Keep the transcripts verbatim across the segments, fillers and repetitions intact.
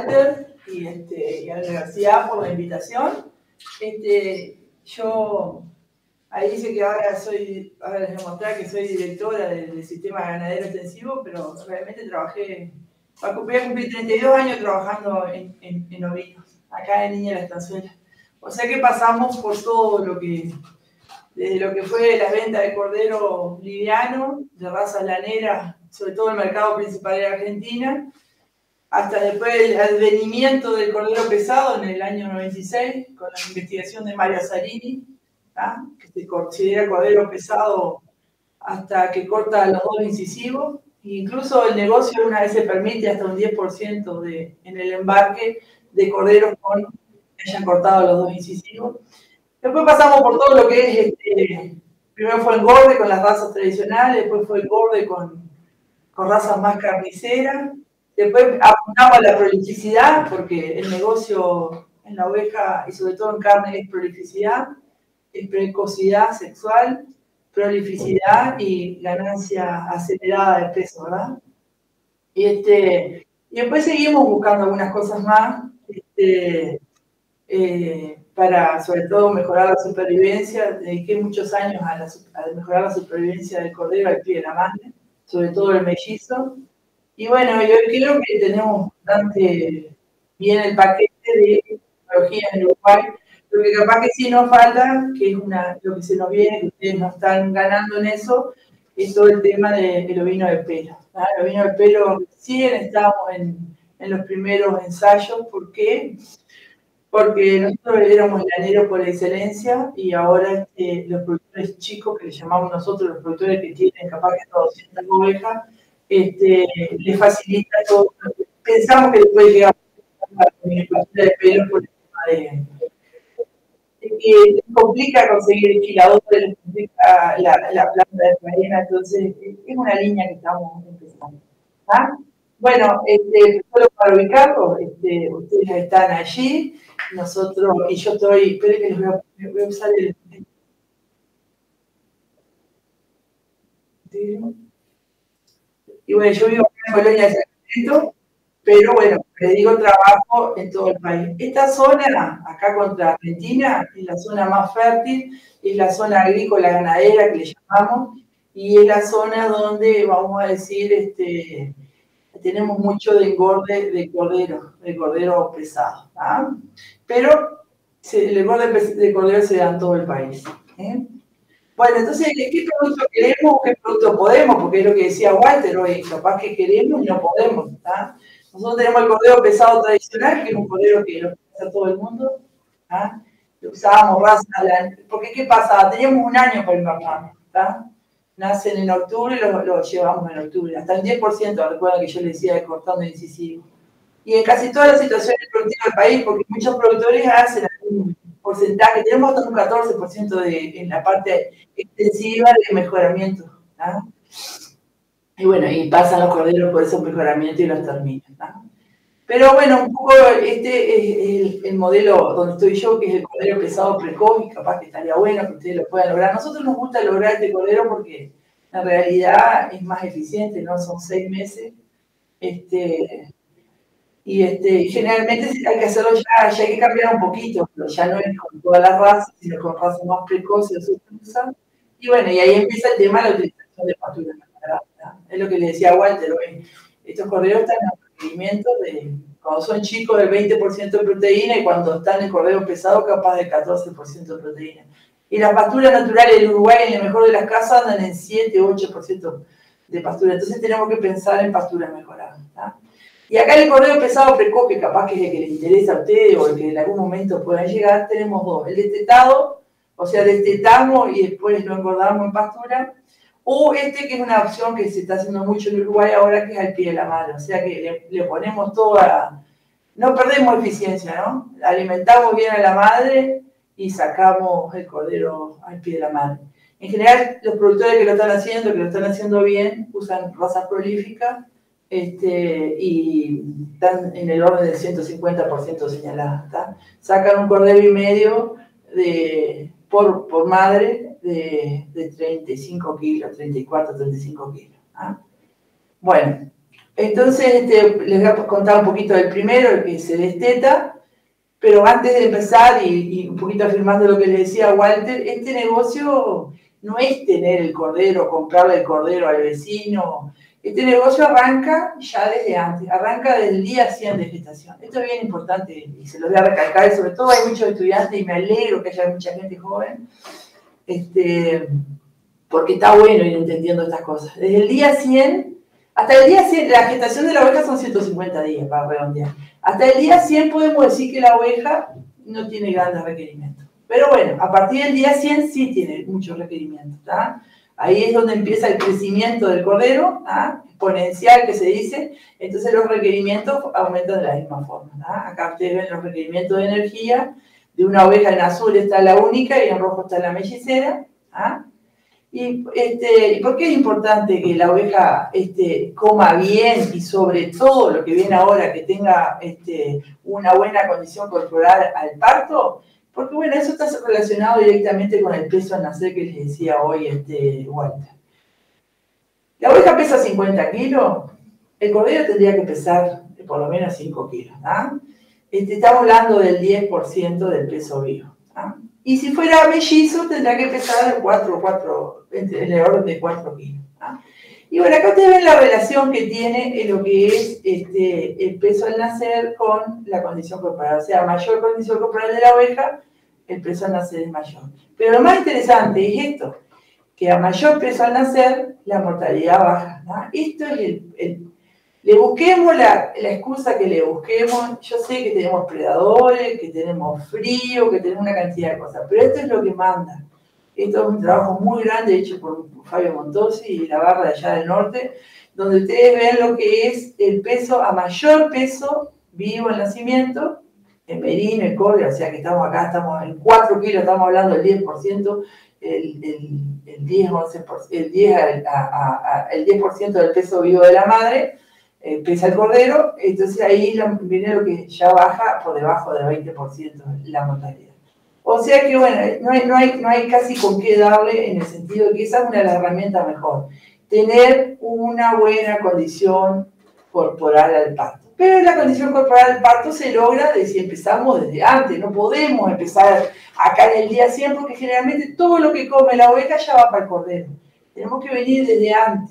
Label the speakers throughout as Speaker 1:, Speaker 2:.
Speaker 1: Walter y, este, y a la universidad por la invitación. Este, yo ahí dice que ahora soy, ahora les voy a mostrar que soy directora del, del sistema ganadero extensivo, pero realmente trabajé, voy a cumplir, cumplir treinta y dos años trabajando en, en, en ovinos, acá en Niña de la Estanzuela. O sea que pasamos por todo lo que, desde lo que fue la venta de cordero liviano, de razas laneras, sobre todo el mercado principal de Argentina, hasta después el advenimiento del cordero pesado en el año noventa y seis, con la investigación de María Zarini, ¿ah? Que se considera cordero pesado hasta que corta los dos incisivos. Incluso el negocio una vez se permite hasta un diez por ciento de, en el embarque de corderos con, que hayan cortado los dos incisivos. Después pasamos por todo lo que es, este, primero fue el engorde con las razas tradicionales, después fue el engorde con, con razas más carniceras, después apuntamos a la prolificidad, porque el negocio en la oveja y sobre todo en carne es prolificidad, es precocidad sexual, prolificidad y ganancia acelerada de peso, ¿verdad? Y, este, y después seguimos buscando algunas cosas más, este, eh, para sobre todo mejorar la supervivencia. Dediqué muchos años a, la, a mejorar la supervivencia del cordero al pie de la madre, sobre todo el mellizo. Y bueno, yo creo que tenemos bastante bien el paquete de tecnología en Uruguay. Lo que capaz que sí nos falta, que es una, lo que se nos viene, que ustedes no están ganando en eso, es todo el tema del de, ovino de pelo. ¿Ah? El ovino de pelo recién estamos en, en los primeros ensayos. ¿Por qué? Porque nosotros éramos laneros por excelencia y ahora este, los productores chicos, que les llamamos nosotros, los productores que tienen capaz que doscientas ovejas, este, les facilita todo. Pensamos que después llegar a la comunicación de pelo por el tema de, de que complica conseguir esquiladores, les complica la, la planta de faena, entonces es una línea que estamos empezando. ¿Ah? Bueno, este, solo para ubicarlo, este, ustedes están allí, nosotros, y yo estoy, esperen que les voy a, voy a usar el... Y bueno, yo vivo en Colonia de Sacramento, pero bueno, les digo, trabajo en todo el país. Esta zona, acá contra Argentina, es la zona más fértil, es la zona agrícola ganadera que le llamamos, y es la zona donde, vamos a decir, este, tenemos mucho de engorde de cordero, de cordero pesado. ¿Ah? Pero se, el engorde de cordero se da en todo el país. ¿eh? Bueno, entonces, ¿qué producto queremos? ¿Qué producto podemos? Porque es lo que decía Walter hoy, capaz que queremos y no podemos. ¿ah? Nosotros tenemos el cordero pesado tradicional, que es un cordero que lo puede hacer todo el mundo. ¿ah? Usábamos raza, porque ¿qué pasa? Teníamos un año para invernar. ¿tá? Nacen en octubre y los lo llevamos en octubre. Hasta el diez por ciento, recuerda que yo les decía de cortando incisivo. Y en casi todas las situaciones productivas del país, porque muchos productores hacen algún porcentaje, tenemos hasta un catorce por ciento de, en la parte extensiva de mejoramiento. ¿no? Y bueno, y pasan los corderos por esos mejoramientos y los terminan. ¿no? Pero bueno, un poco este es el, el modelo donde estoy yo, que es el cordero pesado precoz, y capaz que estaría bueno que ustedes lo puedan lograr. A nosotros nos gusta lograr este cordero porque en realidad es más eficiente, ¿no? Son seis meses. Este, y este, generalmente hay que hacerlo ya, ya hay que cambiar un poquito, pero ya no es con todas las razas, sino con razas más precoces o sucesas. Y bueno, y ahí empieza el tema de la utilización de pasturas. Es lo que le decía Walter hoy. Estos corderos están en los requerimientos de, cuando son chicos, del veinte por ciento de proteína, y cuando están en cordero pesado, capaz del catorce por ciento de proteína. Y las pasturas naturales del Uruguay, en el mejor de las casas, andan en siete u ocho por ciento de pastura. Entonces tenemos que pensar en pasturas mejoradas. ¿tá? Y acá el cordero pesado precoz, que capaz que es el que les interesa a ustedes o el que en algún momento puedan llegar, tenemos dos. El destetado, o sea, destetamos y después lo engordamos en pastura. O este que es una opción que se está haciendo mucho en Uruguay ahora, que es al pie de la mano. O sea que le, le ponemos toda... No perdemos eficiencia, ¿no? Alimentamos bien a la madre y sacamos el cordero al pie de la madre. En general, los productores que lo están haciendo, que lo están haciendo bien, usan razas prolíficas este, y están en el orden del ciento cincuenta por ciento señaladas. ¿tá? Sacan un cordero y medio de, por, por madre, De, de treinta y cinco kilos, treinta y cuatro, treinta y cinco kilos. ¿ah? Bueno, Entonces, este, les voy a contar un poquito del primero, el que se desteta. Pero antes de empezar, y, y un poquito afirmando lo que le decía Walter, este negocio no es tener el cordero, comprarle el cordero al vecino. Este negocio arranca ya desde antes, arranca desde el día cien de gestación. Esto es bien importante y se lo voy a recalcar, y sobre todo hay muchos estudiantes y me alegro que haya mucha gente joven, este, porque está bueno ir entendiendo estas cosas. Desde el día cien, hasta el día cien, la gestación de la oveja son ciento cincuenta días para redondear. Hasta el día cien podemos decir que la oveja no tiene grandes requerimientos. Pero bueno, a partir del día cien sí tiene muchos requerimientos. ¿tá? Ahí es donde empieza el crecimiento del cordero, ¿tá? exponencial que se dice. Entonces los requerimientos aumentan de la misma forma. ¿tá? Acá ustedes ven los requerimientos de energía. De una oveja en azul está la única y en rojo está la mellizera. ¿tá? Y, este, ¿por qué es importante que la oveja este, coma bien y sobre todo lo que viene ahora, que tenga este, una buena condición corporal al parto? Porque bueno, eso está relacionado directamente con el peso al nacer que les decía hoy este, Walter. La oveja pesa cincuenta kilos, el cordero tendría que pesar por lo menos cinco kilos. ¿ah? Este, estamos hablando del diez por ciento del peso vivo. ¿ah? Y si fuera mellizo, tendrá que pesar cuatro, cuatro, en el orden de cuatro kilos. ¿ah? Y bueno, acá ustedes ven la relación que tiene en lo que es este, el peso al nacer con la condición corporal. O sea, mayor condición corporal de la oveja, el peso al nacer es mayor. Pero lo más interesante es esto, que a mayor peso al nacer, la mortalidad baja. ¿no? Esto es el, el Le busquemos la, la excusa que le busquemos. Yo sé que tenemos predadores, que tenemos frío, que tenemos una cantidad de cosas, pero esto es lo que manda. Esto es un trabajo muy grande hecho por Fabio Montosi y la barra de allá del norte, donde ustedes ven lo que es el peso, a mayor peso vivo al nacimiento, en merino, en cobre, o sea que estamos acá, estamos en cuatro kilos, estamos hablando del diez por ciento, el, el, el diez por ciento, el diez por ciento, a, a, a, el diez por ciento del peso vivo de la madre, eh, pesa el cordero, entonces ahí la, viene lo que ya baja por debajo del veinte por ciento la mortalidad. O sea que bueno, no hay, no, hay, no hay casi con qué darle en el sentido de que esa es una de las herramientas mejor. Tener una buena condición corporal al parto. Pero la condición corporal al parto se logra de si empezamos desde antes. No podemos empezar acá en el día cien porque generalmente todo lo que come la oveja ya va para el cordero. Tenemos que venir desde antes.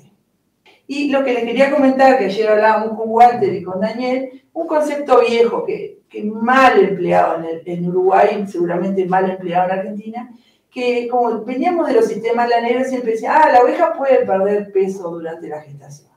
Speaker 1: Y lo que les quería comentar, que ayer hablábamos con Walter y con Daniel, un concepto viejo que, que mal empleado en, el, en Uruguay, seguramente mal empleado en Argentina, que como veníamos de los sistemas laneros siempre decían, ah, la oveja puede perder peso durante la gestación.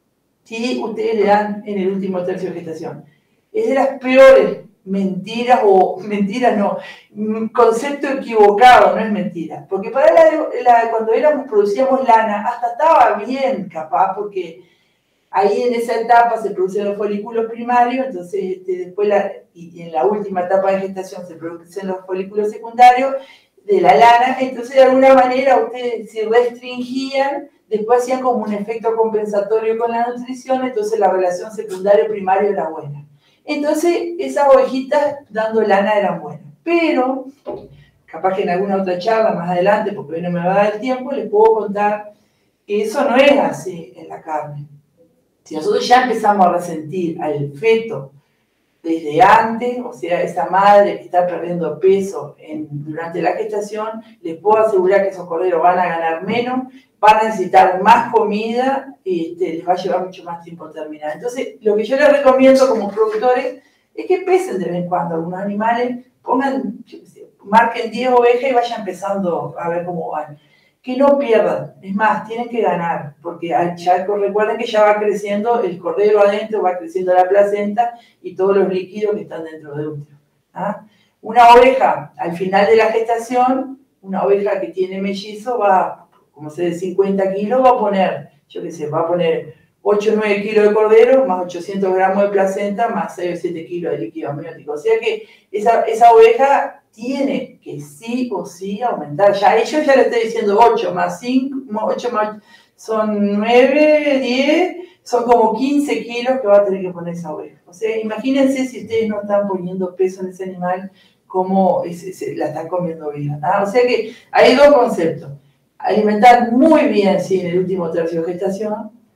Speaker 1: Si ustedes le dan en el último tercio de gestación. Es de las peores mentiras, o mentiras no, concepto equivocado, no es mentira. Porque para la, la, cuando éramos, producíamos lana, hasta estaba bien capaz, porque ahí en esa etapa se producen los folículos primarios, entonces este, después la, y en la última etapa de gestación se producen los folículos secundarios de la lana, entonces de alguna manera ustedes se restringían, después hacían como un efecto compensatorio con la nutrición, entonces la relación secundario-primario era buena. Entonces esas ovejitas dando lana eran buenas, pero capaz que en alguna otra charla más adelante, porque hoy no me va a dar el tiempo, les puedo contar que eso no es así en la carne. Si nosotros ya empezamos a resentir al feto desde antes, o sea, esa madre que está perdiendo peso en, durante la gestación, les puedo asegurar que esos corderos van a ganar menos, van a necesitar más comida y este, les va a llevar mucho más tiempo terminar. Entonces, lo que yo les recomiendo como productores es que pesen de vez en cuando algunos animales, pongan, yo qué sé, marquen diez ovejas y vayan empezando a ver cómo van. Que no pierdan, es más, tienen que ganar, porque ya recuerden que ya va creciendo el cordero adentro, va creciendo la placenta y todos los líquidos que están dentro del útero. ¿ah? Una oveja, al final de la gestación, una oveja que tiene mellizo va, como se dice, cincuenta kilos, va a poner, yo qué sé, va a poner ocho o nueve kilos de cordero, más ochocientos gramos de placenta, más seis o siete kilos de líquido amniótico. O sea que esa, esa oveja tiene que sí o sí aumentar. Ya ellos ya le estoy diciendo ocho más cinco, ocho más son nueve, diez, son como quince kilos que va a tener que poner esa oveja. O sea, imagínense si ustedes no están poniendo peso en ese animal, cómo es, es, la están comiendo viva. ¿ah? O sea que hay dos conceptos. Alimentar muy bien, sí, en el último tercio de gestación,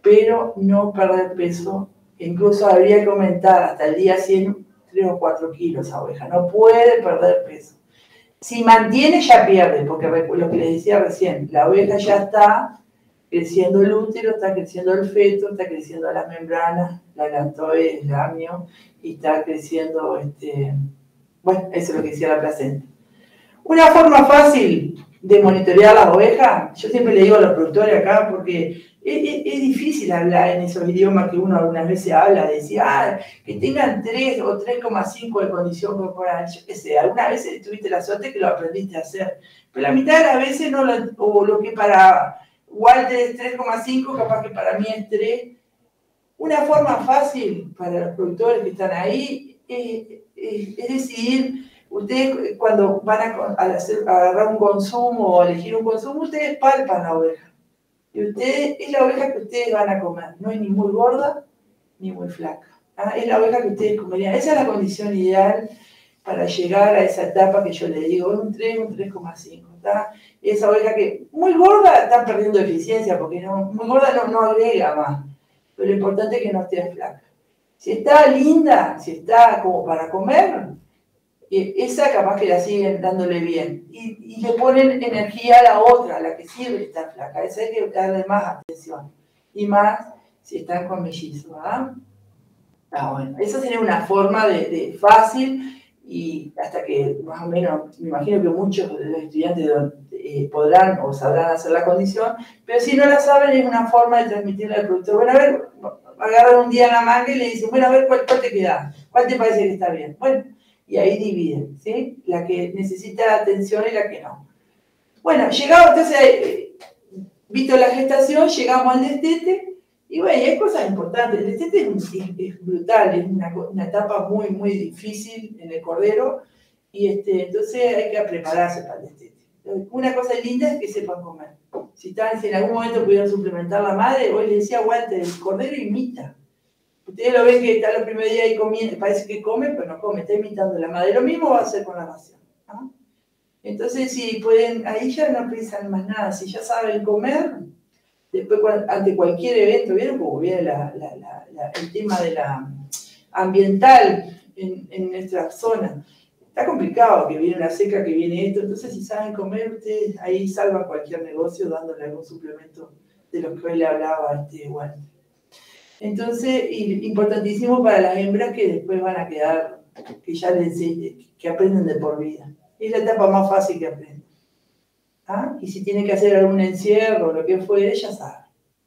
Speaker 1: pero no perder peso. Incluso habría que aumentar hasta el día cien, tres o cuatro kilos a oveja. No puede perder peso. Si mantiene, ya pierde, porque lo que les decía recién, la oveja ya está creciendo el útero, está creciendo el feto, está creciendo las membranas, la galantoide, el amnio, y está creciendo, este, bueno, eso es lo que decía la placenta. Una forma fácil de monitorear las ovejas, yo siempre le digo a los productores acá, porque es, es, es difícil hablar en esos idiomas que uno algunas veces habla, de decir, ah, que tengan tres o tres coma cinco de condición corporal, yo qué sé, algunas veces tuviste la suerte que lo aprendiste a hacer, pero la mitad de las veces no lo, o lo que para Walter es tres coma cinco, capaz que para mí es tres. Una forma fácil para los productores que están ahí es, es, es decidir. Ustedes cuando van a, a, hacer, a agarrar un consumo o elegir un consumo, ustedes palpan la oveja. Y ustedes, es la oveja que ustedes van a comer. No es ni muy gorda ni muy flaca. ¿Ah? Es la oveja que ustedes comerían. Esa es la condición ideal para llegar a esa etapa que yo le digo, un tres, un tres coma cinco. Esa oveja que muy gorda está perdiendo eficiencia, porque no, muy gorda no, no agrega más. Pero lo importante es que no esté flaca. Si está linda, si está como para comer, esa capaz que la siguen dándole bien. Y, y le ponen energía a la otra, a la que sirve estar flaca. Esa hay que darle más atención. Y más si están con mellizos. ¿Ah? Ah, bueno. Esa sería una forma de, de fácil, y hasta que más o menos, me imagino que muchos de los estudiantes eh, podrán o sabrán hacer la condición, pero si no la saben es una forma de transmitirle al productor. Bueno, a ver, agarran un día la manga y le dicen, bueno, a ver, ¿cuál, cuál te queda? ¿Cuál te parece que está bien? Bueno, y ahí dividen, ¿sí? La que necesita atención y la que no. Bueno, llegamos, entonces, eh, visto la gestación, llegamos al destete, y bueno, hay cosas importantes. El destete es, es, es brutal, es una, una etapa muy, muy difícil en el cordero, y este, entonces hay que prepararse para el destete. Una cosa linda es que sepan comer. Si, están, si en algún momento pudieron suplementar la madre, hoy le decía, Walter, el cordero imita. Ustedes lo ven que está el primer día ahí comiendo, parece que come, pero no come, está imitando a la madre. Lo mismo va a hacer con la ración, ¿no? Entonces, si pueden, ahí ya no piensan más nada. Si ya saben comer, después ante cualquier evento, ¿vieron cómo viene la, la, la, la, el tema de la ambiental en, en nuestra zona? Está complicado, que viene una seca, que viene esto. Entonces, si saben comer, ustedes ahí salvan cualquier negocio dándole algún suplemento de los que hoy le hablaba este Walter. Entonces, importantísimo para las hembras que después van a quedar, que ya les, que aprenden de por vida. Es la etapa más fácil que aprenden. ¿Ah? Y si tienen que hacer algún encierro o lo que fuere, ya saben.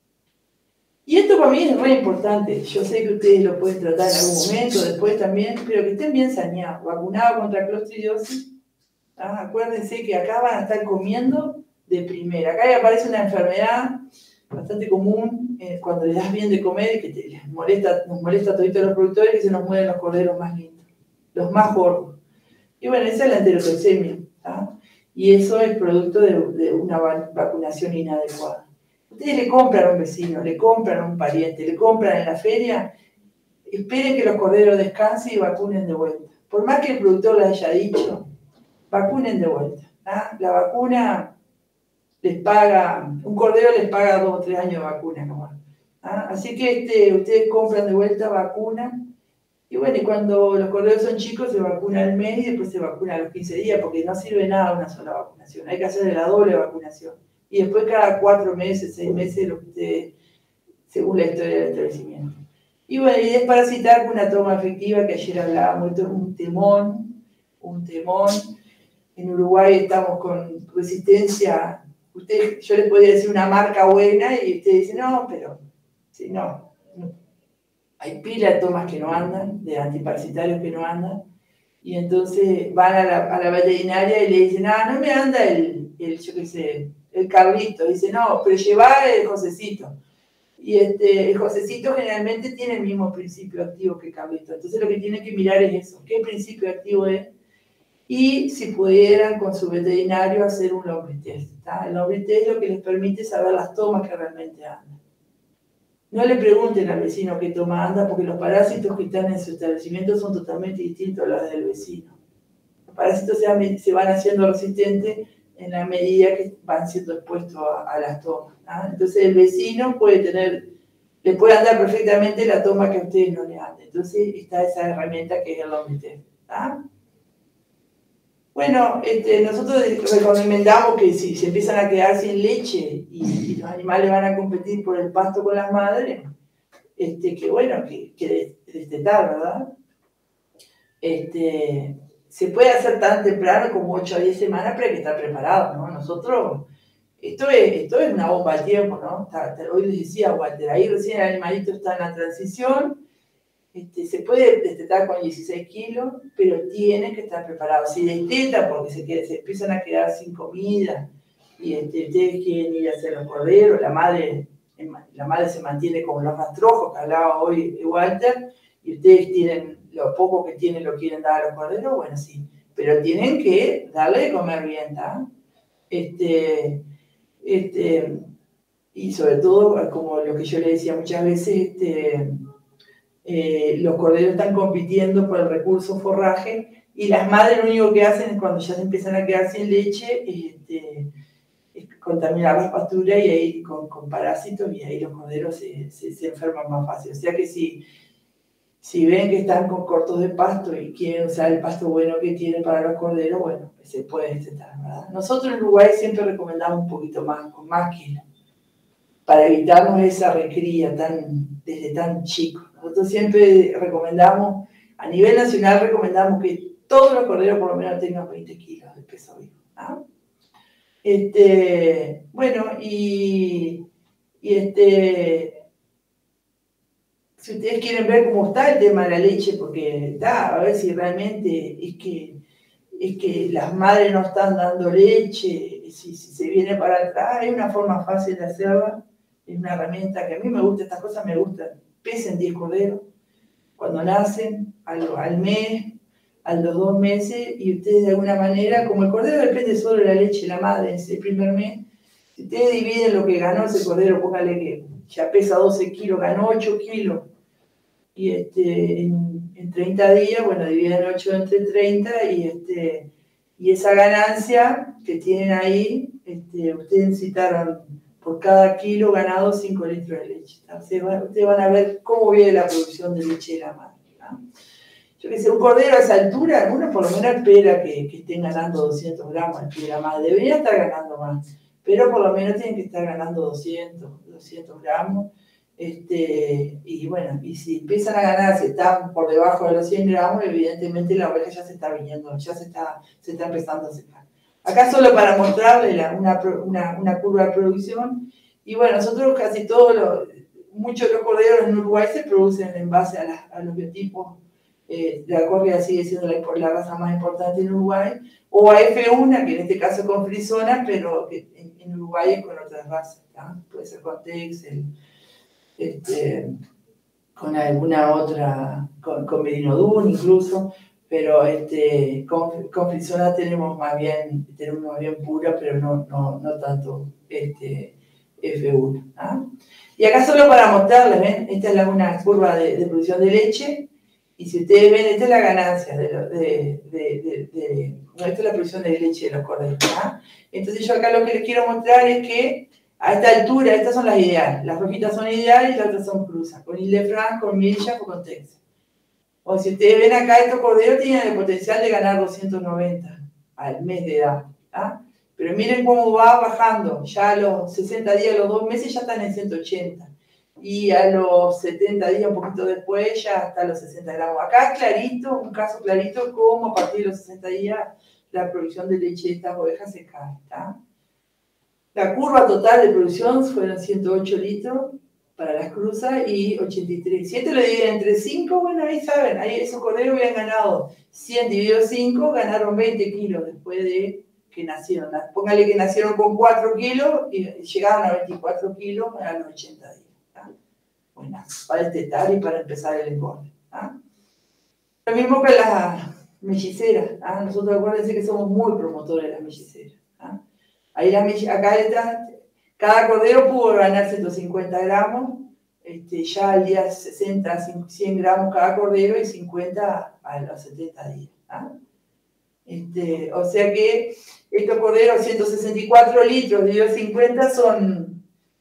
Speaker 1: Y esto para mí es muy importante. Yo sé que ustedes lo pueden tratar en algún momento, después también, pero que estén bien saneados, vacunados contra clostridiosis. ¿Ah? Acuérdense que acá van a estar comiendo de primera. Acá aparece una enfermedad bastante común eh, cuando les das bien de comer y que te, les molesta, nos molesta a todos los productores, que se nos mueren los corderos más lindos, los más gordos. Y bueno, esa es la enterotoxemia, ¿tá? Y eso es producto de, de una vacunación inadecuada. Ustedes le compran a un vecino, le compran a un pariente, le compran en la feria, esperen que los corderos descansen y vacunen de vuelta. Por más que el productor les haya dicho, vacunen de vuelta. ¿Tá? La vacuna les paga, un cordero les paga dos o tres años de vacuna nomás. ¿Ah? Así que este, ustedes compran de vuelta, vacunan, y bueno, y cuando los corderos son chicos se vacuna al mes y después se vacuna a los quince días, porque no sirve nada una sola vacunación, hay que hacer la doble vacunación. Y después cada cuatro meses, seis meses, lo que ustedes, según la historia del establecimiento. Y bueno, y desparasitar con una toma efectiva que ayer hablábamos, esto es un temón, un temón. En Uruguay estamos con resistencia. Usted, yo les podría decir una marca buena y usted dice, no, pero si no, no. Hay pila de tomas que no andan, de antiparasitarios que no andan, y entonces van a la, a la veterinaria y le dicen, ah, no me anda el, el yo qué sé, el Carlito. Dice, no, pero lleva el Josecito. Y este, el Josecito generalmente tiene el mismo principio activo que el Carlito. Entonces lo que tienen que mirar es eso, qué principio activo es, y si pudieran con su veterinario hacer un lombriz. El lombriz es lo que les permite saber las tomas que realmente andan. No le pregunten al vecino qué toma anda, porque los parásitos que están en su establecimiento son totalmente distintos a los del vecino. Los parásitos se, se van haciendo resistentes en la medida que van siendo expuestos a, a las tomas. ¿Ah? Entonces el vecino puede tener le puedan dar perfectamente la toma que a ustedes no le anden. Entonces está esa herramienta que es el Lomvitech. Bueno, este, nosotros recomendamos que si se empiezan a quedar sin leche y, y los animales van a competir por el pasto con las madres, este, que bueno, que, que destetar, ¿verdad? Este, se puede hacer tan temprano como ocho a diez semanas, pero hay que estar preparado, ¿no? Nosotros, esto es, esto es una bomba de tiempo, ¿no? Hoy les decía Walter, ahí recién el animalito está en la transición. Este, se puede destetar con dieciséis kilos, pero tienen que estar preparados. Si destetan porque se, queda, se empiezan a quedar sin comida y este, ustedes quieren ir a hacer los corderos, la madre, la madre se mantiene como los rastrojos que hablaba hoy Walter, y ustedes tienen lo poco que tienen lo quieren dar a los corderos, bueno, sí, pero tienen que darle de comer bien, ¿tá? Este, este, y sobre todo, como lo que yo le decía muchas veces, este, Eh, los corderos están compitiendo por el recurso forraje y las madres lo único que hacen es cuando ya se empiezan a quedar sin leche, este, es contaminar las pasturas y ahí con, con parásitos y ahí los corderos se, se, se enferman más fácil. O sea que si, si ven que están con cortos de pasto y quieren usar el pasto bueno que tienen para los corderos, bueno, se puede destetar, ¿verdad? Nosotros en Uruguay siempre recomendamos un poquito más, con más kilos, para evitarnos esa recría tan, desde tan chico. Nosotros siempre recomendamos, a nivel nacional recomendamos que todos los corderos por lo menos tengan veinte kilos de peso vivo. ¿Ah? Este, bueno, y, y este, si ustedes quieren ver cómo está el tema de la leche, porque está, a ver si realmente es que, es que las madres no están dando leche, si, si se viene para atrás, hay una forma fácil de hacerla. Es una herramienta que a mí me gusta, estas cosas me gustan. Pesen diez corderos cuando nacen, al, al mes, a los dos meses, y ustedes de alguna manera, como el cordero depende solo de la leche de la madre ese primer mes, si ustedes dividen lo que ganó ese cordero, póngale que ya pesa doce kilos, ganó ocho kilos, y este, en, en treinta días, bueno, dividen ocho entre treinta, y, este, y esa ganancia que tienen ahí, este, ustedes necesitaron por cada kilo ganado cinco litros de leche. Ustedes van, ustedes van a ver cómo viene la producción de leche de la madre, ¿no? Yo que sé, un cordero a esa altura, uno por lo menos espera que, que estén ganando doscientos gramos al pie de la madre. Debería estar ganando más, pero por lo menos tienen que estar ganando doscientos, doscientos gramos. Este, y bueno, y si empiezan a ganar, si están por debajo de los cien gramos, evidentemente la oveja ya se está viniendo, ya se está, se está empezando a secar. Acá solo para mostrarles la, una, una, una curva de producción. Y bueno, nosotros casi todos los, muchos de los corderos en Uruguay se producen en base a, la, a los biotipos. Eh, la córrea sigue siendo la, la raza más importante en Uruguay. O a F uno, que en este caso con frisona, pero que en, en Uruguay es con otras razas, ¿no? Puede ser con Texel, este, con alguna otra, con, con Merinodun incluso. Pero este, con, con frisona tenemos más bien, tenemos más bien pura, pero no, no, no tanto este, F uno. ¿Ah? Y acá solo para mostrarles, ¿ven? Esta es la, una curva de, de producción de leche, y si ustedes ven, esta es la ganancia, de, de, de, de, de no, esta es la producción de leche de los corderos. ¿Ah? Entonces yo acá lo que les quiero mostrar es que a esta altura, estas son las ideales, las rojitas son ideales y las otras son cruzas, con Ile-de-France, con Milcha o con Texas. O si ustedes ven acá, estos corderos tienen el potencial de ganar doscientos noventa al mes de edad. ¿Ah? Pero miren cómo va bajando. Ya a los sesenta días, a los dos meses, ya están en ciento ochenta. Y a los setenta días, un poquito después, ya hasta los sesenta gramos. Acá clarito, un caso clarito, como a partir de los sesenta días la producción de leche de estas ovejas se cae. ¿Tá? La curva total de producción fueron ciento ocho litros para las cruzas y ochenta y tres. Si esto lo dividen entre cinco, bueno, ahí saben, ahí esos corderos habían ganado cien dividido cinco, ganaron veinte kilos después de que nacieron. Póngale que nacieron con cuatro kilos y llegaron a veinticuatro kilos a los ochenta días. ¿Tá? Bueno, para destetar y para empezar el engorde. ¿Tá? Lo mismo que las melliceras. ¿Ah? Nosotros acuérdense que somos muy promotores de las melliceras. ¿Ah? Ahí la, acá detrás, cada cordero pudo ganar ciento cincuenta gramos, este, ya al día sesenta, cien gramos cada cordero y cincuenta a los setenta días. ¿Ah? Este, o sea que estos corderos, ciento sesenta y cuatro litros dividido cincuenta son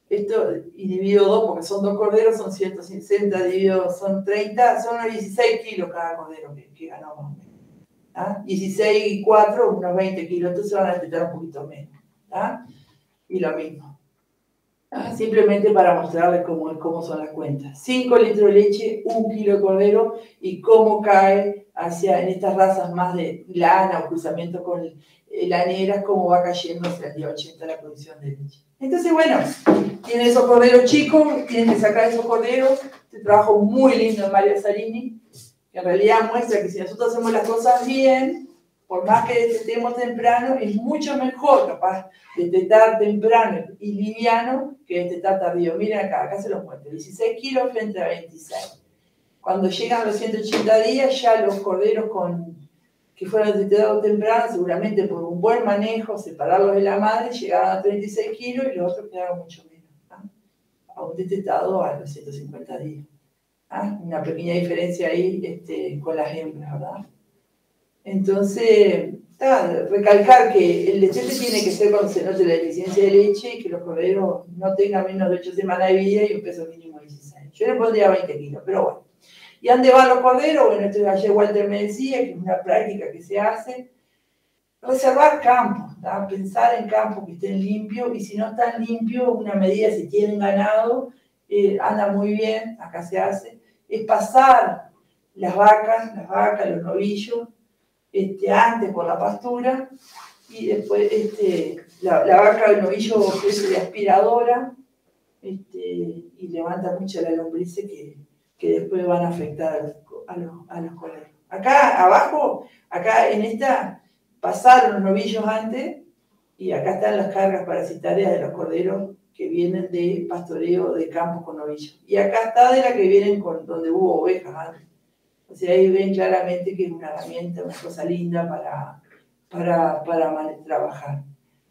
Speaker 1: Esto, y divido dos, porque son dos corderos, son ciento sesenta, dividido, son treinta, son unos dieciséis kilos cada cordero que, que ganó más o menos. ¿Ah? dieciséis y cuatro, unos veinte kilos, entonces van a destetar un poquito menos. ¿Ah? Y lo mismo. ¿Ah? Simplemente para mostrarles cómo, cómo son las cuentas. cinco litros de leche, un kilo de cordero, y cómo cae hacia, en estas razas más de lana o cruzamiento con laneras, cómo va cayendo hacia el día ochenta la producción de leche. Entonces, bueno, tienen esos corderos chicos, tienen que sacar esos corderos. Este trabajo muy lindo de Mario Zarini, que en realidad muestra que si nosotros hacemos las cosas bien, por más que destetemos temprano, es mucho mejor capaz destetar temprano y liviano que destetar tardío. Miren acá, acá se los muestro, dieciséis kilos frente a veintiséis. Cuando llegan los ciento ochenta días, ya los corderos con, que fueron destetados temprano, seguramente por un buen manejo, separarlos de la madre, llegaron a treinta y seis kilos y los otros quedaron mucho menos, ¿no? A un destetado a los ciento cincuenta días. ¿Ah? Una pequeña diferencia ahí este, con las hembras, ¿verdad? Entonces, ah, recalcar que el destete tiene que ser cuando se note la deficiencia de leche y que los corderos no tengan menos de ocho semanas de vida y un peso mínimo de dieciséis. Yo le pondría veinte kilos, pero bueno. ¿Y a dónde van los corderos? Bueno, esto ayer Walter me decía que es una práctica que se hace. Reservar campos, ¿tá? Pensar en campos que estén limpios, y si no están limpios, una medida, si tienen ganado, eh, anda muy bien, acá se hace, es pasar las vacas, las vacas, los novillos, este, antes por la pastura, y después este, la, la vaca, el novillo ofrece de aspiradora, este, y levanta mucho la lombrices que, que después van a afectar a los, a los, a los corderos. Acá abajo, acá en esta, pasaron los novillos antes, y acá están las cargas parasitarias de los corderos que vienen de pastoreo de campos con novillos. Y acá está de la que vienen con, donde hubo ovejas antes. O sea, ahí ven claramente que es una herramienta, una cosa linda para, para, para trabajar.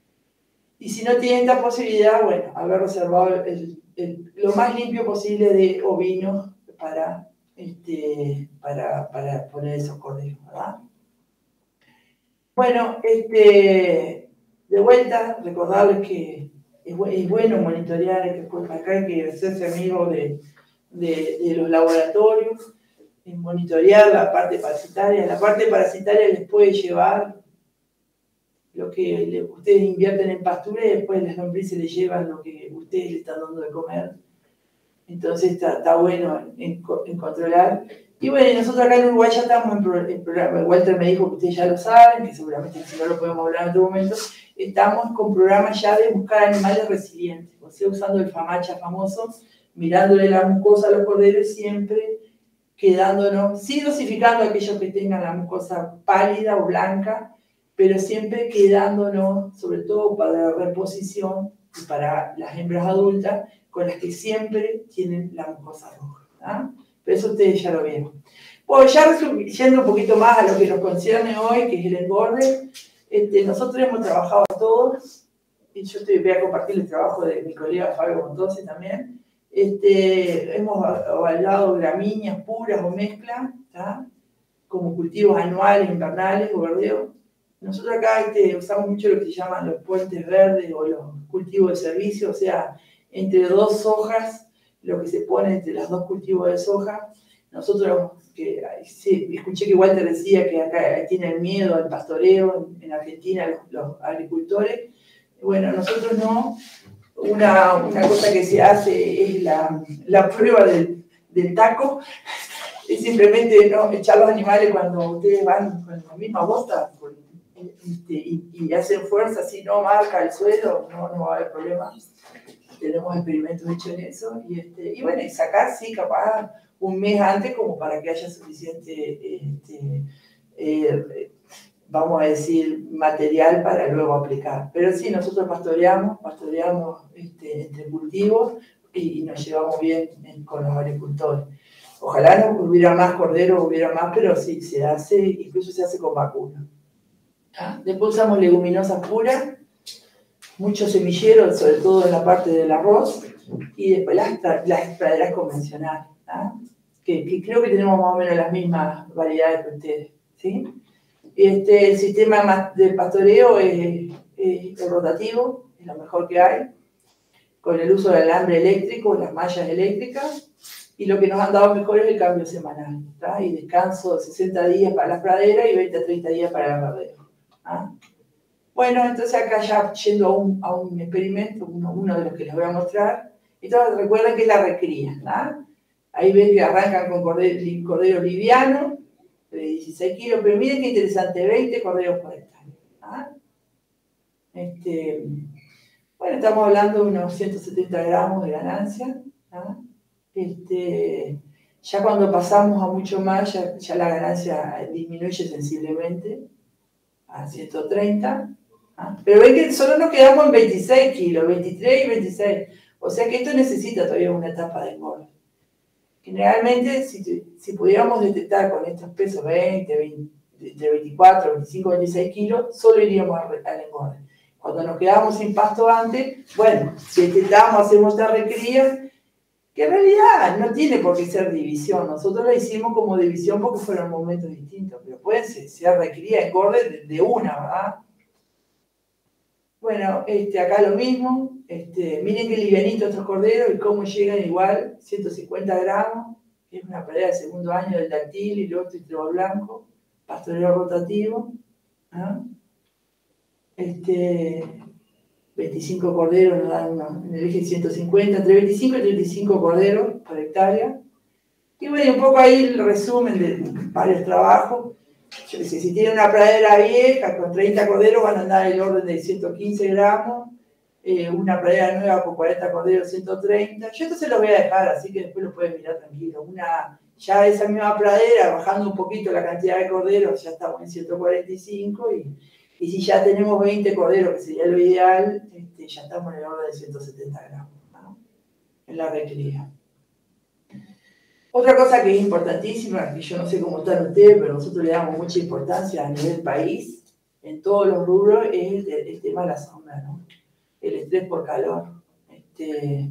Speaker 1: Y si no tienen esta posibilidad, bueno, haber reservado el, el, lo más limpio posible de ovinos para, este, para, para poner esos corderos, ¿verdad? Bueno, este, de vuelta, recordarles que es, es bueno monitorear, que acá hay que hacerse amigo de, de, de los laboratorios, en monitorear la parte parasitaria. La parte parasitaria les puede llevar lo que le, ustedes invierten en pastura, y después las lombrices les llevan lo que ustedes le están dando de comer. Entonces está, está bueno en, en controlar. Y bueno, nosotros acá en Uruguay ya estamos en, pro, en programa. Walter me dijo que ustedes ya lo saben, que seguramente si no lo podemos hablar en otro momento. Estamos con programas ya de buscar animales resilientes, o sea, usando el FAMACHA famoso, mirándole la mucosa a los corderos, siempre quedándonos, sí dosificando a aquellos que tengan la mucosa pálida o blanca, pero siempre quedándonos, sobre todo para la reposición y para las hembras adultas, con las que siempre tienen la mucosa roja. ¿Ah? Pero eso ustedes ya lo vieron. Bueno, ya yendo un poquito más a lo que nos concierne hoy, que es el engorde, este, nosotros hemos trabajado todos, y yo te voy a compartir el trabajo de mi colega Fabio Montose también. Este, hemos evaluado gramíneas puras o mezclas, ¿tá? Como cultivos anuales, invernales o verdeos. Nosotros acá este, usamos mucho lo que se llaman los puentes verdes o los cultivos de servicio, o sea, entre dos sojas, lo que se pone entre los dos cultivos de soja. Nosotros, que, sí, escuché que Walter decía que acá tienen miedo al pastoreo en, en Argentina los, los agricultores. Bueno, nosotros no. Una, una cosa que se hace es la, la prueba del, del taco. Es simplemente no echar los animales cuando ustedes van con la misma bota con, este, y, y hacen fuerza, si no marca el suelo, no, no va a haber problema. Tenemos experimentos hechos en eso. Y, este, y bueno, y sacar, sí, capaz un mes antes, como para que haya suficiente, este, eh, vamos a decir, material para luego aplicar. Pero sí, nosotros pastoreamos, pastoreamos este, entre cultivos y, y nos llevamos bien en, con los agricultores. Ojalá no hubiera más corderos, hubiera más, pero sí, se hace, incluso se hace con vacuna. ¿Ah? Después usamos leguminosas puras, muchos semilleros, sobre todo en la parte del arroz, y después las, las praderas convencionales, ¿ah? que, que creo que tenemos más o menos las mismas variedades que ustedes, ¿sí? Este, el sistema de pastoreo es, es, es rotativo, es lo mejor que hay. con el uso del alambre eléctrico, las mallas eléctricas, y lo que nos han dado mejor es el cambio semanal, ¿tá? Y descanso de sesenta días para la pradera y veinte a treinta días para la pradera. ¿Ah? Bueno, entonces acá ya yendo a un, a un experimento, uno, uno de los que les voy a mostrar, entonces recuerden que es la recría, ¿tá? Ahí ven que arrancan con corderos cordero livianos, de dieciséis kilos, pero miren qué interesante, veinte corderos por hectárea. ¿Ah? Este, bueno, estamos hablando de unos ciento setenta gramos de ganancia. ¿Ah? Este, ya cuando pasamos a mucho más, ya, ya la ganancia disminuye sensiblemente a ciento treinta. ¿Ah? Pero ven que solo nos quedamos en veintiséis kilos, veintitrés y veintiséis. O sea que esto necesita todavía una etapa de engorde. Generalmente, si, si pudiéramos detectar con estos pesos veinte, veinte, entre veinticuatro, veinticinco, veintiséis kilos, solo iríamos al engorde. Cuando nos quedábamos sin pasto antes, bueno, si detectamos, hacemos esta recría, que en realidad no tiene por qué ser división. Nosotros la hicimos como división porque fueron momentos distintos, pero pueden ser, ser recría, engorde de, de una, ¿verdad? Bueno, este, acá lo mismo. Este, miren qué livianitos estos corderos y cómo llegan igual, ciento cincuenta gramos, que es una pradera de segundo año del dactil y loto y trébol blanco, pastoreo rotativo. ¿Ah? Este, veinticinco corderos nos dan uno, en el eje ciento cincuenta, entre veinticinco y treinta y cinco corderos por hectárea. Y bueno, un poco ahí el resumen de varios trabajos. Yo sé, si tienen una pradera vieja con treinta corderos van a andar en el orden de ciento quince gramos, eh, una pradera nueva con cuarenta corderos, ciento treinta. Yo esto se los voy a dejar, así que después lo pueden mirar tranquilo. Una, ya esa misma pradera, bajando un poquito la cantidad de corderos, ya estamos en ciento cuarenta y cinco, y, y si ya tenemos veinte corderos, que sería lo ideal, este, ya estamos en el orden de ciento setenta gramos, ¿no? En la recría. Otra cosa que es importantísima, que yo no sé cómo están ustedes, pero nosotros le damos mucha importancia a nivel país, en todos los rubros, es el, el tema de la sombra, ¿no? El estrés por calor. Este,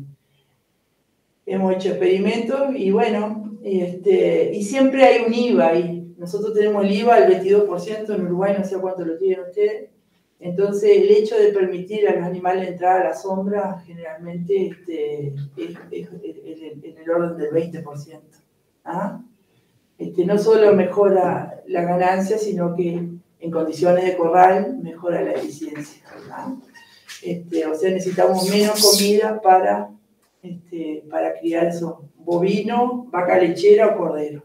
Speaker 1: hemos hecho experimentos y bueno, este, y siempre hay un I V A ahí. Nosotros tenemos el I V A al veintidós por ciento, en Uruguay no sé cuánto lo tienen ustedes. Entonces, el hecho de permitir a los animales entrar a la sombra generalmente este, es, es, es en el orden del veinte por ciento. ¿Ah? Este, no solo mejora la ganancia, sino que en condiciones de corral mejora la eficiencia. ¿Ah? Este, o sea, necesitamos menos comida para, este, para criar esos bovinos, vaca lechera o cordero.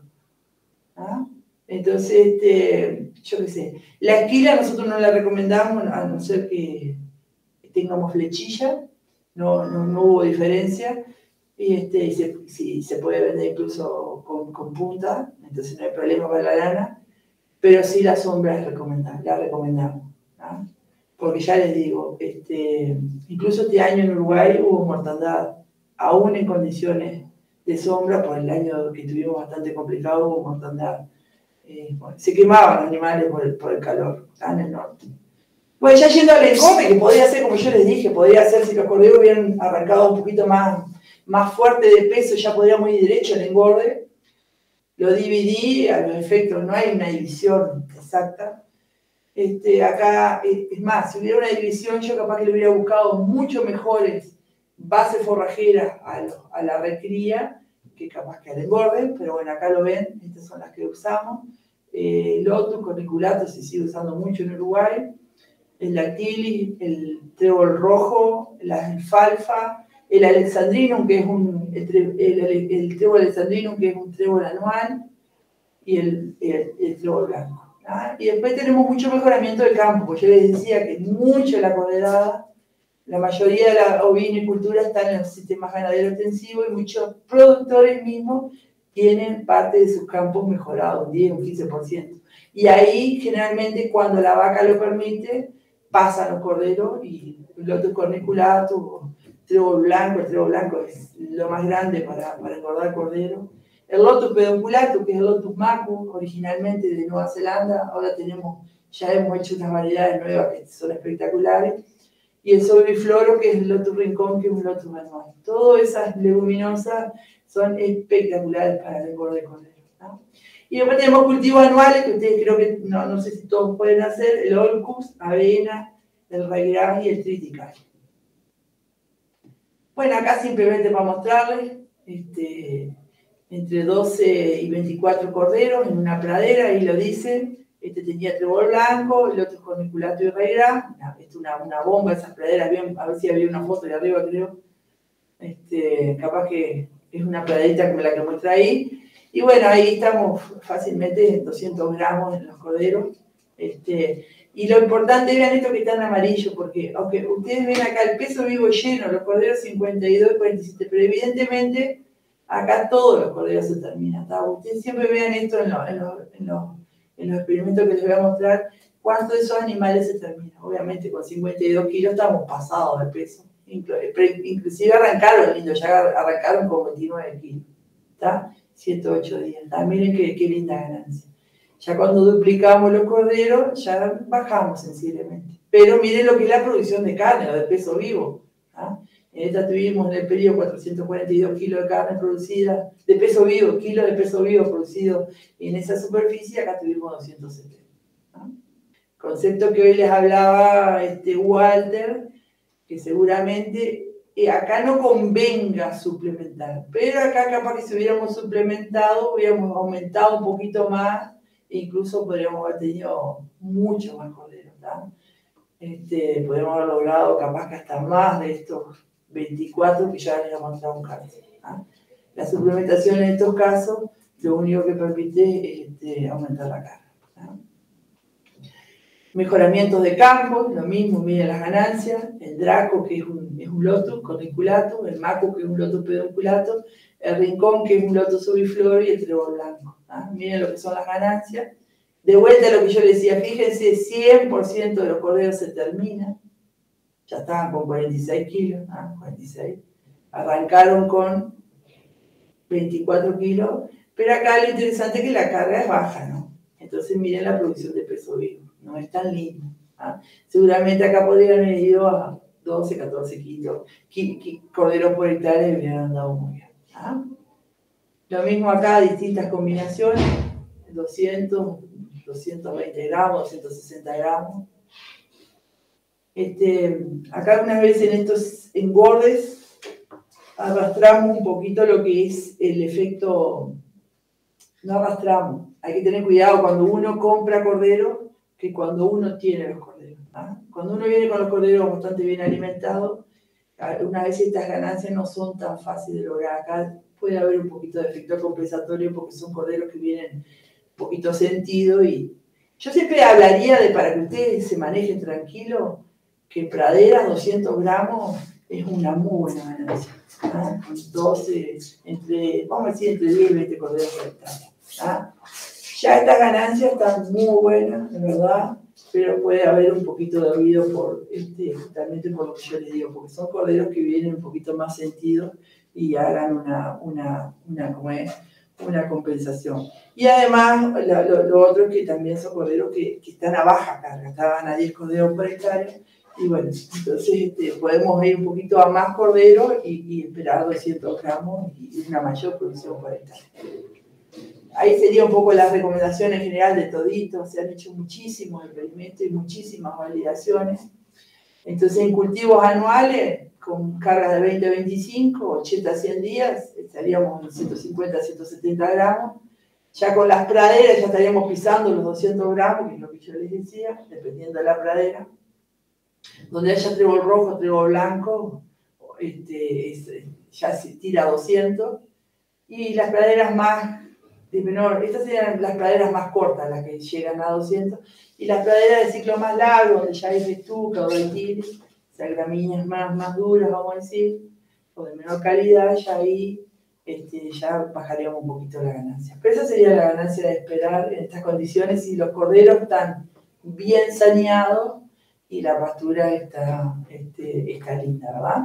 Speaker 1: ¿Ah? Entonces, este, yo qué sé, la esquila nosotros no la recomendamos a no ser que tengamos flechilla, no, no, no hubo diferencia, y este, se, sí, se puede vender incluso con, con punta, entonces no hay problema para la lana, pero sí la sombra es recomendable, la recomendamos, ¿no? Porque ya les digo, este, incluso este año en Uruguay hubo mortandad, aún en condiciones de sombra, por el año que tuvimos bastante complicado, hubo mortandad. Eh, bueno, se quemaban los animales por el, por el calor, ¿tá? En el norte. Bueno, ya yendo al engorde, que podría ser, como yo les dije, podría ser si los corderos hubieran arrancado un poquito más, más fuerte de peso, ya podríamos ir derecho al engorde. Lo dividí a los efectos, no hay una división exacta. Este, acá, es más, si hubiera una división, yo capaz que le hubiera buscado mucho mejores bases forrajeras a, lo, a la recría, que capaz que al engorde, pero bueno, acá lo ven, estas son las que usamos. Eh, Lotus, corniculato, se sigue usando mucho en Uruguay. El dactilis, el trébol rojo, la alfalfa, el alexandrinum, que es un, el, el, el, el trébol alexandrinum, que es un trébol anual, y el, el, el trébol blanco. ¿Ah? Y después tenemos mucho mejoramiento del campo, porque yo les decía que mucho de la corderada, la mayoría de la ovinicultura está en los sistemas ganaderos extensivos y muchos productores mismos tienen parte de sus campos mejorados, un diez, un quince por ciento. Y ahí, generalmente, cuando la vaca lo permite, pasan los corderos y el lotus corniculato, trébol blanco, el trébol blanco es lo más grande para, para engordar cordero. El lotus pedunculato, que es el lotus macu, originalmente de Nueva Zelanda, ahora tenemos, ya hemos hecho unas variedades nuevas que son espectaculares. Y el sobrifloro, que es el lotus rincón, que es un lotus anual. Todas esas leguminosas son espectaculares para el engorde de cordero, ¿no? Y después tenemos cultivos anuales, que ustedes creo que, no, no sé si todos pueden hacer, el olcus, avena, el ryegrass y el triticale. Bueno, acá simplemente para mostrarles, este, entre doce y veinticuatro corderos en una pradera, ahí lo dice. Este tenía trébol blanco, el otro corniculato y regra. Esto una, una bomba, esas praderas, bien, a ver si había una foto de arriba, creo. Este, capaz que es una praderita como la que muestra ahí. Y bueno, ahí estamos fácilmente en doscientos gramos en los corderos. Este, y lo importante, vean esto que está en amarillo, porque aunque ustedes ven acá el peso vivo lleno, los corderos cincuenta y dos y cuarenta y siete, pero evidentemente acá todos los corderos se terminan. ¿Tá? Ustedes siempre vean esto en, lo, en, lo, en, lo, en los experimentos que les voy a mostrar, cuántos de esos animales se terminan. Obviamente con cincuenta y dos kilos estamos pasados de peso. Inclusive arrancaron, lindo, ya arrancaron con veintinueve kilos. ¿Está? ciento ocho días. ¿Tá? Miren qué, qué linda ganancia. Ya cuando duplicamos los corderos, ya bajamos sensiblemente. Pero miren lo que es la producción de carne o de peso vivo. ¿Tá? En esta tuvimos en el periodo cuatrocientos cuarenta y dos kilos de carne producida, de peso vivo, kilos de peso vivo producido en esa superficie, acá tuvimos doscientos setenta. ¿Tá? Concepto que hoy les hablaba este Walter, que seguramente eh, acá no convenga suplementar, pero acá capaz que si hubiéramos suplementado, hubiéramos aumentado un poquito más, e incluso podríamos haber tenido mucho más corderos, ¿tá? Este, podríamos haber logrado capaz que hasta más de estos veinticuatro que ya les he mostrado un caso. ¿Ah? La suplementación en estos casos lo único que permite es este, aumentar la carga. ¿Ah? Mejoramientos de campo, lo mismo, miren las ganancias, el Draco que es un, es un lotus corniculato, el Maco que es un lotus pedunculato, el Rincón que es un lotus subiflor y el trébol blanco. ¿Ah? Miren lo que son las ganancias. De vuelta a lo que yo les decía, fíjense, cien por ciento de los corderos se terminan. Ya estaban con cuarenta y seis kilos, ¿ah? cuarenta y seis. Arrancaron con veinticuatro kilos, pero acá lo interesante es que la carga es baja, ¿no? Entonces miren la producción de peso vivo, no es tan lindo. ¿Ah? Seguramente acá podrían haber ido a doce, catorce kilos, corderos por hectárea y hubieran andado muy bien. ¿Ah? Lo mismo acá, distintas combinaciones, doscientos, doscientos veinte gramos, doscientos sesenta gramos. Este, acá algunas veces en estos engordes arrastramos un poquito lo que es el efecto, no arrastramos, hay que tener cuidado cuando uno compra cordero que cuando uno tiene los corderos. ¿Ah? Cuando uno viene con los corderos bastante bien alimentados, una vez estas ganancias no son tan fáciles de lograr. Acá puede haber un poquito de efecto compensatorio porque son corderos que vienen un poquito sentido y yo siempre hablaría de para que ustedes se manejen tranquilos que en praderas doscientos gramos es una muy buena ganancia. ¿Ah? doce, entre, vamos a decir entre diez y veinte corderos por hectárea. ¿Ah? Ya estas ganancias están muy buenas, de verdad, pero puede haber un poquito de ruido por, este, justamente por lo que yo les digo, porque son corderos que vienen un poquito más sentidos y hagan una, una, una, ¿cómo es? Una compensación. Y además, lo, lo, lo otro es que también son corderos que, que están a baja carga, estaban a diez corderos por hectárea, y bueno, entonces este, podemos ir un poquito a más corderos y, y esperar doscientos gramos y una mayor producción por hectárea. Ahí sería un poco las recomendaciones general de todito, se han hecho muchísimos experimentos y muchísimas validaciones. Entonces, en cultivos anuales, con cargas de veinte a veinticinco, ochenta a cien días, estaríamos en ciento cincuenta a ciento setenta gramos. Ya con las praderas ya estaríamos pisando los doscientos gramos, que es lo que yo les decía, dependiendo de la pradera. Donde haya trébol rojo, trébol blanco, este, es, ya se tira a doscientos. Y las praderas más de menor, estas serían las praderas más cortas, las que llegan a doscientos. Y las praderas de ciclo más largo, donde ya hay festuca o de o sea, gramíneas más, más duras, vamos a decir, o de menor calidad, ya ahí este, ya bajaríamos un poquito la ganancia. Pero esa sería la ganancia de esperar en estas condiciones si los corderos están bien saneados y la pastura está, este, está linda, ¿verdad?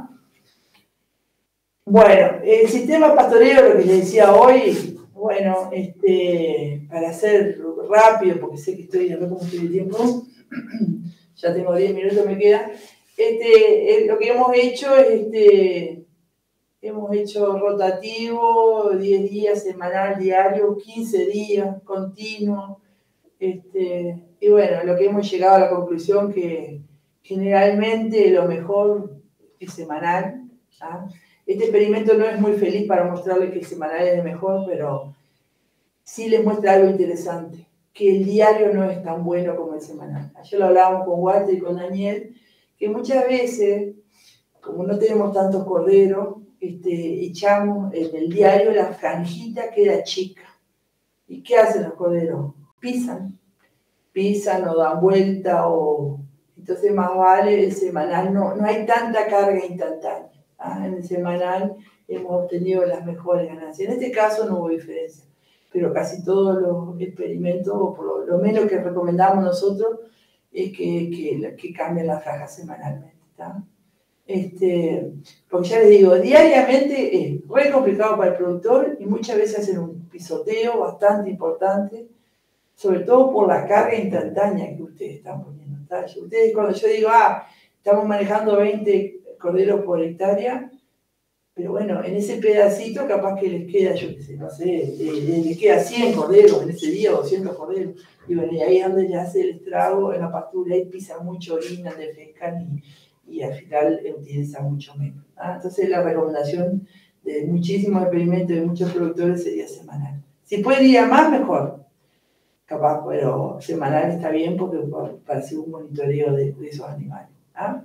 Speaker 1: Bueno, el sistema pastoreo, lo que les decía hoy, bueno, este, para hacer rápido, porque sé que estoy, a ver cómo estoy de tiempo, ya tengo diez minutos, me queda. Este, lo que hemos hecho es, este, hemos hecho rotativo, diez días, semanal, diario, quince días, continuo. Este, y bueno, lo que hemos llegado a la conclusión que generalmente lo mejor es semanal, ¿ah? Este experimento no es muy feliz para mostrarles que el semanal es mejor, pero sí les muestra algo interesante, que el diario no es tan bueno como el semanal. Ayer lo hablábamos con Walter y con Daniel, que muchas veces, como no tenemos tantos corderos, este, echamos en el diario la franjita queda chica. ¿Y qué hacen los corderos? Pisan, pisan o dan vuelta, o entonces más vale el semanal, no, no hay tanta carga instantánea. ¿Ah? En el semanal hemos obtenido las mejores ganancias. En este caso no hubo diferencia, pero casi todos los experimentos, o por lo, lo menos que recomendamos nosotros, es que, que, que cambien la franja semanalmente. ¿Tá? Este, porque ya les digo, diariamente es muy complicado para el productor y muchas veces hacen un pisoteo bastante importante, sobre todo por la carga instantánea que ustedes están poniendo. ¿Tá? Ustedes, cuando yo digo, ah, estamos manejando veinte corderos por hectárea, pero bueno, en ese pedacito capaz que les queda, yo qué sé, no sé, eh, les queda cien corderos en ese día, doscientos corderos. Y bueno, y ahí es donde ya hace el estrago en la pastura, ahí pisan mucho, orina, defecan y, y al final utilizan mucho menos. ¿Ah? Entonces la recomendación de muchísimos experimentos de muchos productores sería semanal. Si puede ir a más, mejor. Capaz, pero semanal está bien porque para hacer un monitoreo de, de esos animales. ¿Ah?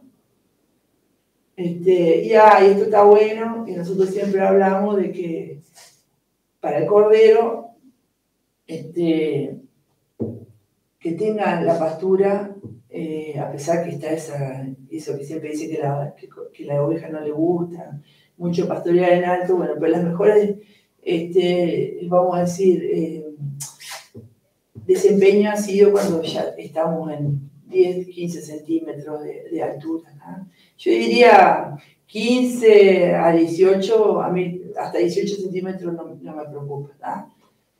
Speaker 1: Este, y, ah, y esto está bueno, y nosotros siempre hablamos de que para el cordero, este, que tengan la pastura, eh, a pesar que está esa, eso que siempre dice que la, que, que la oveja no le gusta, mucho pastorear en alto, bueno, pero las mejores, este, vamos a decir, eh, desempeño ha sido cuando ya estamos en diez, quince centímetros de, de altura, ¿no? Yo diría quince a dieciocho, a mí, hasta dieciocho centímetros no, no me preocupa, ¿no?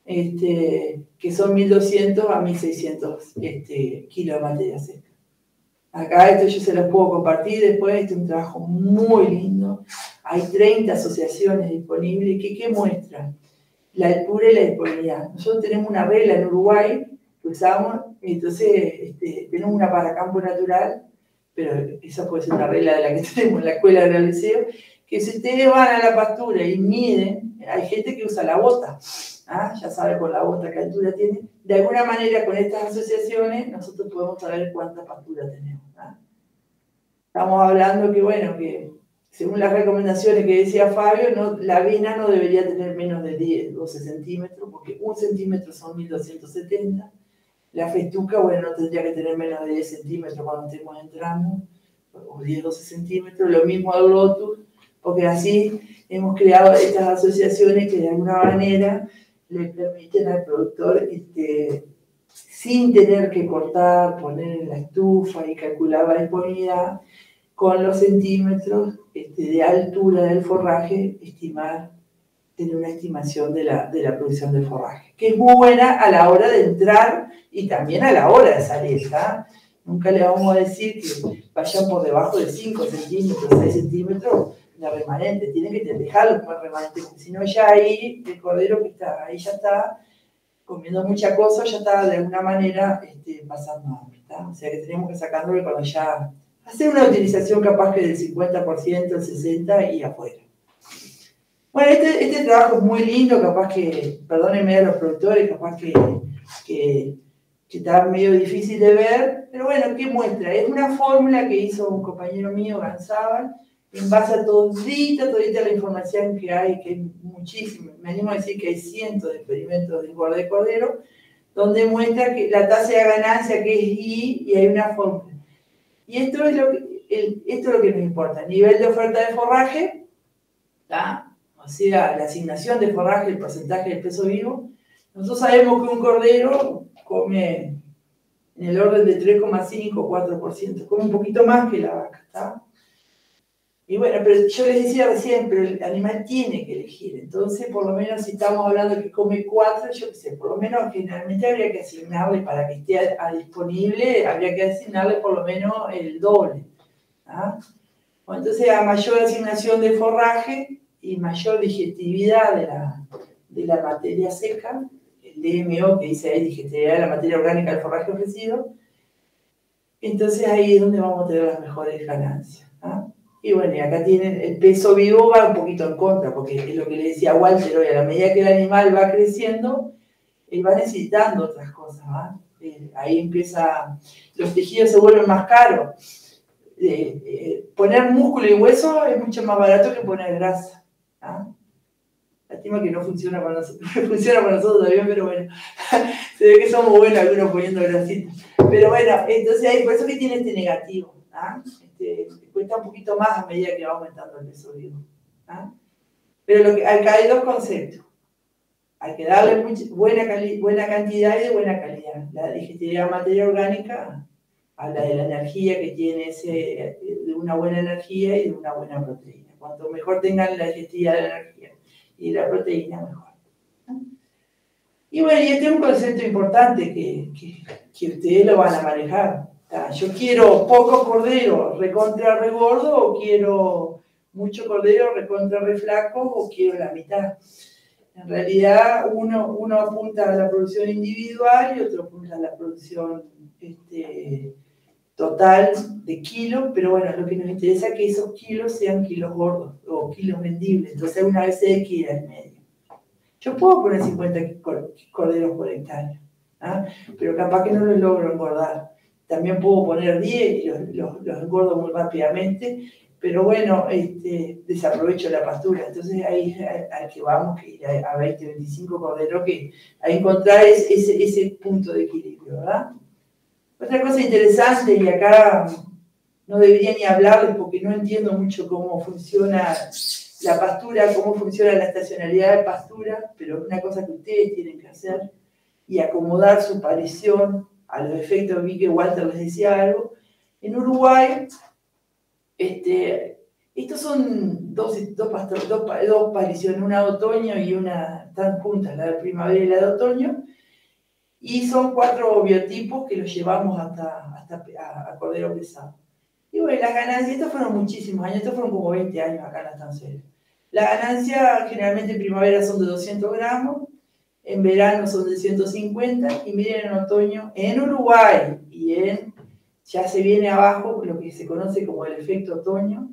Speaker 1: Este, que son mil doscientos a mil seiscientos este, kilos de materia seca. Acá esto yo se los puedo compartir después, este es un trabajo muy lindo. Hay treinta asociaciones disponibles que, ¿qué muestran? La altura y la disponibilidad. Nosotros tenemos una regla en Uruguay que usamos, y entonces este, tenemos una para campo natural, pero esa puede ser una regla de la que tenemos en la escuela de Real Liceo, que si ustedes van a la pastura y miden, hay gente que usa la bota, ¿ah? Ya sabe con la bota qué altura tiene. De alguna manera con estas asociaciones nosotros podemos saber cuánta pastura tenemos. ¿Ah? Estamos hablando que, bueno, que según las recomendaciones que decía Fabio, no, la avena no debería tener menos de diez, doce centímetros, porque un centímetro son mil doscientos setenta. La festuca, bueno, no tendría que tener menos de diez centímetros cuando estemos entrando, o diez, doce centímetros. Lo mismo al lotus, porque así hemos creado estas asociaciones que de alguna manera le permiten al productor, este, sin tener que cortar, poner en la estufa y calcular la disponibilidad, con los centímetros este, de altura del forraje, estimar, tener una estimación de la, de la producción del forraje, que es muy buena a la hora de entrar y también a la hora de salir, ¿tá? Nunca le vamos a decir que vayan por debajo de cinco centímetros, seis centímetros de remanente, tienen que dejarlo como remanente, porque si no ya ahí el cordero que está ahí ya está comiendo mucha cosa, ya está de alguna manera este, pasando hambre, ¿tá? O sea que tenemos que sacarlo cuando ya hacer una utilización capaz que del cincuenta por ciento, el sesenta por ciento y afuera. Bueno, este, este trabajo es muy lindo, capaz que, perdónenme a los productores, capaz que, que, que está medio difícil de ver, pero bueno, ¿qué muestra? Es una fórmula que hizo un compañero mío, Ganzábal, en base a todita, todita la información que hay, que es muchísima, me animo a decir que hay cientos de experimentos de engorde de cordero, donde muestra que la tasa de ganancia que es I, y hay una fórmula. Y esto es lo que, el, esto es lo que nos importa, nivel de oferta de forraje, ¿tá? O sea, la asignación de forraje, el porcentaje del peso vivo. Nosotros sabemos que un cordero come en el orden de tres coma cinco a cuatro por ciento, come un poquito más que la vaca, ¿tá? Y bueno, pero yo les decía recién, pero el animal tiene que elegir, entonces por lo menos si estamos hablando que come cuatro, yo qué sé, por lo menos generalmente habría que asignarle, para que esté a, a disponible, habría que asignarle por lo menos el doble, ¿tá? Bueno, entonces a mayor asignación de forraje y mayor digestividad de la, de la materia seca, el D M O que dice ahí, digestividad de la materia orgánica del forraje ofrecido, entonces ahí es donde vamos a tener las mejores ganancias, ¿tá? Y bueno, y acá tienen, el peso vivo va un poquito en contra, porque es lo que le decía Walter hoy, a la medida que el animal va creciendo, él va necesitando otras cosas, ¿va? Eh, ahí empieza, los tejidos se vuelven más caros. Eh, eh, poner músculo y hueso es mucho más barato que poner grasa. ¿Ah? Lástima que no funciona para nosotros, funciona para nosotros también, pero bueno, se ve que somos buenos algunos poniendo grasita. Pero bueno, entonces hay, por eso que tiene este negativo. ¿Ah? Este, cuesta un poquito más a medida que va aumentando el peso vivo. ¿Ah? Pero lo que, acá hay dos conceptos. Hay que darle mucha, buena, cali, buena cantidad y de buena calidad. La digestibilidad de materia orgánica habla de la energía que tiene ese, de una buena energía y de una buena proteína. Cuanto mejor tengan la digestibilidad de la energía y la proteína, mejor. Y bueno, y este es un concepto importante que, que, que ustedes lo van a manejar. Yo quiero poco cordero recontra re gordo, o quiero mucho cordero recontra re flaco, o quiero la mitad. En realidad, uno, uno apunta a la producción individual y otro apunta a la producción este, total de kilos, pero bueno, lo que nos interesa es que esos kilos sean kilos gordos o kilos vendibles. Entonces, una vez hay que ir al medio. Yo puedo poner cincuenta corderos por hectárea, ¿ah? Pero capaz que no los logro engordar. También puedo poner diez y los, los, los engordo muy rápidamente, pero bueno, este, desaprovecho la pastura. Entonces ahí al que vamos, que ir a veinte, veinticinco corderos, que a encontrar ese, ese, ese punto de equilibrio, ¿verdad? Otra cosa interesante, y acá no debería ni hablarles porque no entiendo mucho cómo funciona la pastura, cómo funciona la estacionalidad de pastura, pero es una cosa que ustedes tienen que hacer y acomodar su parición a los efectos. Vi que Walter les decía algo. En Uruguay, este, estos son dos, dos, pastor, dos, dos pariciones, una de otoño y una, están juntas, la de primavera y la de otoño, y son cuatro biotipos que los llevamos hasta, hasta a, a cordero pesado. Y bueno, las ganancias, estos fueron muchísimos años, estos fueron como veinte años acá en la estancia. La ganancia generalmente en primavera son de doscientos gramos, en verano son de ciento cincuenta, y miren en otoño, en Uruguay y en, ya se viene abajo lo que se conoce como el efecto otoño,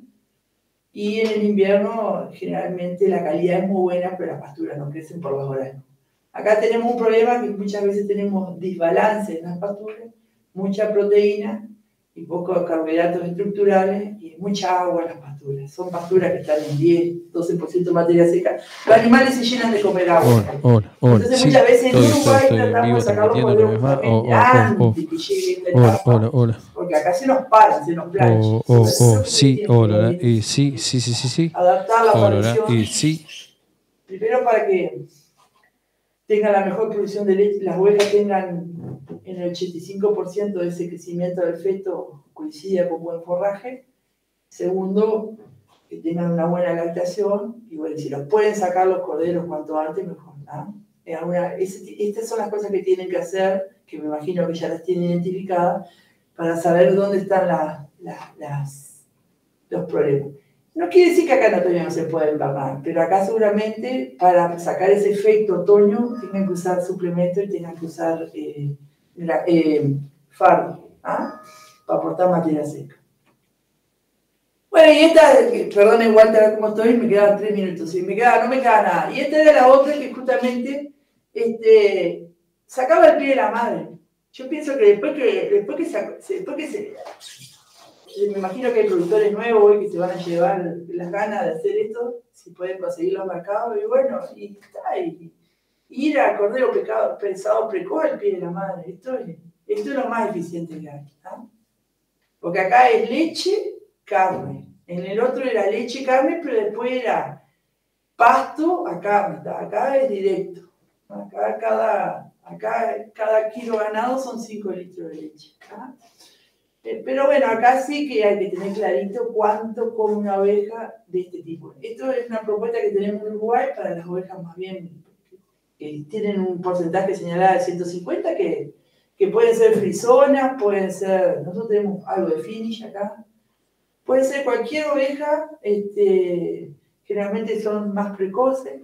Speaker 1: y en el invierno generalmente la calidad es muy buena, pero las pasturas no crecen por las horas. Acá tenemos un problema que muchas veces tenemos desbalance en las pasturas, mucha proteína y pocos carbohidratos estructurales y mucha agua en las pasturas. Son pasturas que están en diez, doce por ciento de materia seca. Los animales se llenan de comer agua.
Speaker 2: Hola, hola, hola.
Speaker 1: Entonces
Speaker 2: sí,
Speaker 1: muchas veces en
Speaker 2: estoy,
Speaker 1: Uruguay
Speaker 2: estoy, estoy en vivo
Speaker 1: tratamos de sacarlos
Speaker 2: transmitiendo una vez más. Oh, oh,
Speaker 1: antes
Speaker 2: oh, oh.
Speaker 1: que llegue esta
Speaker 2: Hola,
Speaker 1: etapa.
Speaker 2: hola, hola.
Speaker 1: Porque acá se nos paran, se nos planchan.
Speaker 2: Oh, oh, oh, sí, hola, y sí, sí, sí, sí, sí.
Speaker 1: Adaptar la
Speaker 2: Hola,
Speaker 1: parición.
Speaker 2: y sí.
Speaker 1: Primero para que tengan la mejor producción de leche, las ovejas tengan en el ochenta y cinco por ciento de ese crecimiento del feto coincida con buen forraje. Segundo, que tengan una buena lactación. Y bueno, si los pueden sacar los corderos cuanto antes, mejor, ¿no? Alguna, es, estas son las cosas que tienen que hacer, que me imagino que ya las tienen identificadas, para saber dónde están la, la, las, los problemas. No quiere decir que acá en otoño no se pueda invernar, pero acá seguramente para sacar ese efecto otoño tengan que usar suplementos y tengan que usar eh, la, eh, fardo, ¿ah? Para aportar materia seca. Bueno, y esta, perdón, igual te ver cómo estoy, me quedaban tres minutos, ¿sí? me quedaba, no me queda nada. Y esta era la otra que justamente este, sacaba el pie de la madre. Yo pienso que después que, después que, se, después que se... Me imagino que hay productores nuevos hoy que se van a llevar las ganas de hacer esto, si pueden conseguir los mercados, y bueno, y está, y, y ir a cordero pecado, pesado precoz al pie de la madre. Esto es, esto es lo más eficiente que hay, ¿no? Porque acá es leche, carne. En el otro era leche, carne, pero después era pasto a carne. Acá es directo. Acá cada, acá cada kilo ganado son cinco litros de leche. ¿Ah? Pero bueno, acá sí que hay que tener clarito cuánto come una oveja de este tipo. Esto es una propuesta que tenemos en Uruguay para las ovejas más bien que tienen un porcentaje señalado de ciento cincuenta, que, que pueden ser frisonas, pueden ser, nosotros tenemos algo de finish acá, puede ser cualquier oveja, este, generalmente son más precoces,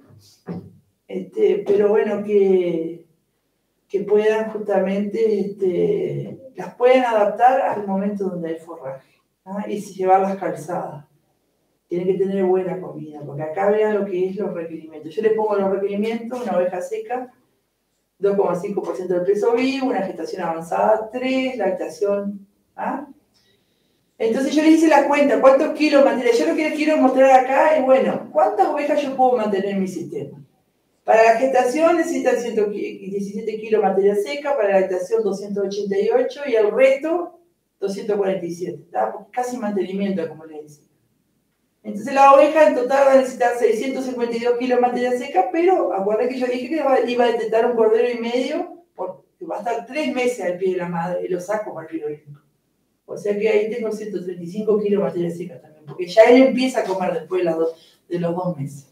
Speaker 1: este, pero bueno, que, que puedan justamente, este, las pueden adaptar al momento donde hay forraje, ¿no? Y llevarlas calzadas. tienen que tener buena comida, porque acá vean lo que es los requerimientos. Yo les pongo los requerimientos: una oveja seca, dos coma cinco por ciento del peso vivo, una gestación avanzada tres, lactación. ¿Ah? Entonces yo les hice la cuenta, ¿cuántos kilos mantiene? Yo lo que les quiero mostrar acá es, bueno, ¿cuántas ovejas yo puedo mantener en mi sistema? Para la gestación necesitan ciento diecisiete kilos de materia seca, para la lactación doscientos ochenta y ocho y el resto doscientos cuarenta y siete, ¿tá? Casi mantenimiento, como les decía. Entonces la oveja en total va a necesitar seiscientos cincuenta y dos kilos de materia seca, pero acuérdense que yo dije que iba a detectar un cordero y medio, porque va a estar tres meses al pie de la madre y lo saco para el frigorífico. O sea que ahí tengo ciento treinta y cinco kilos de materia seca también, porque ya él empieza a comer después de, dos, de los dos meses.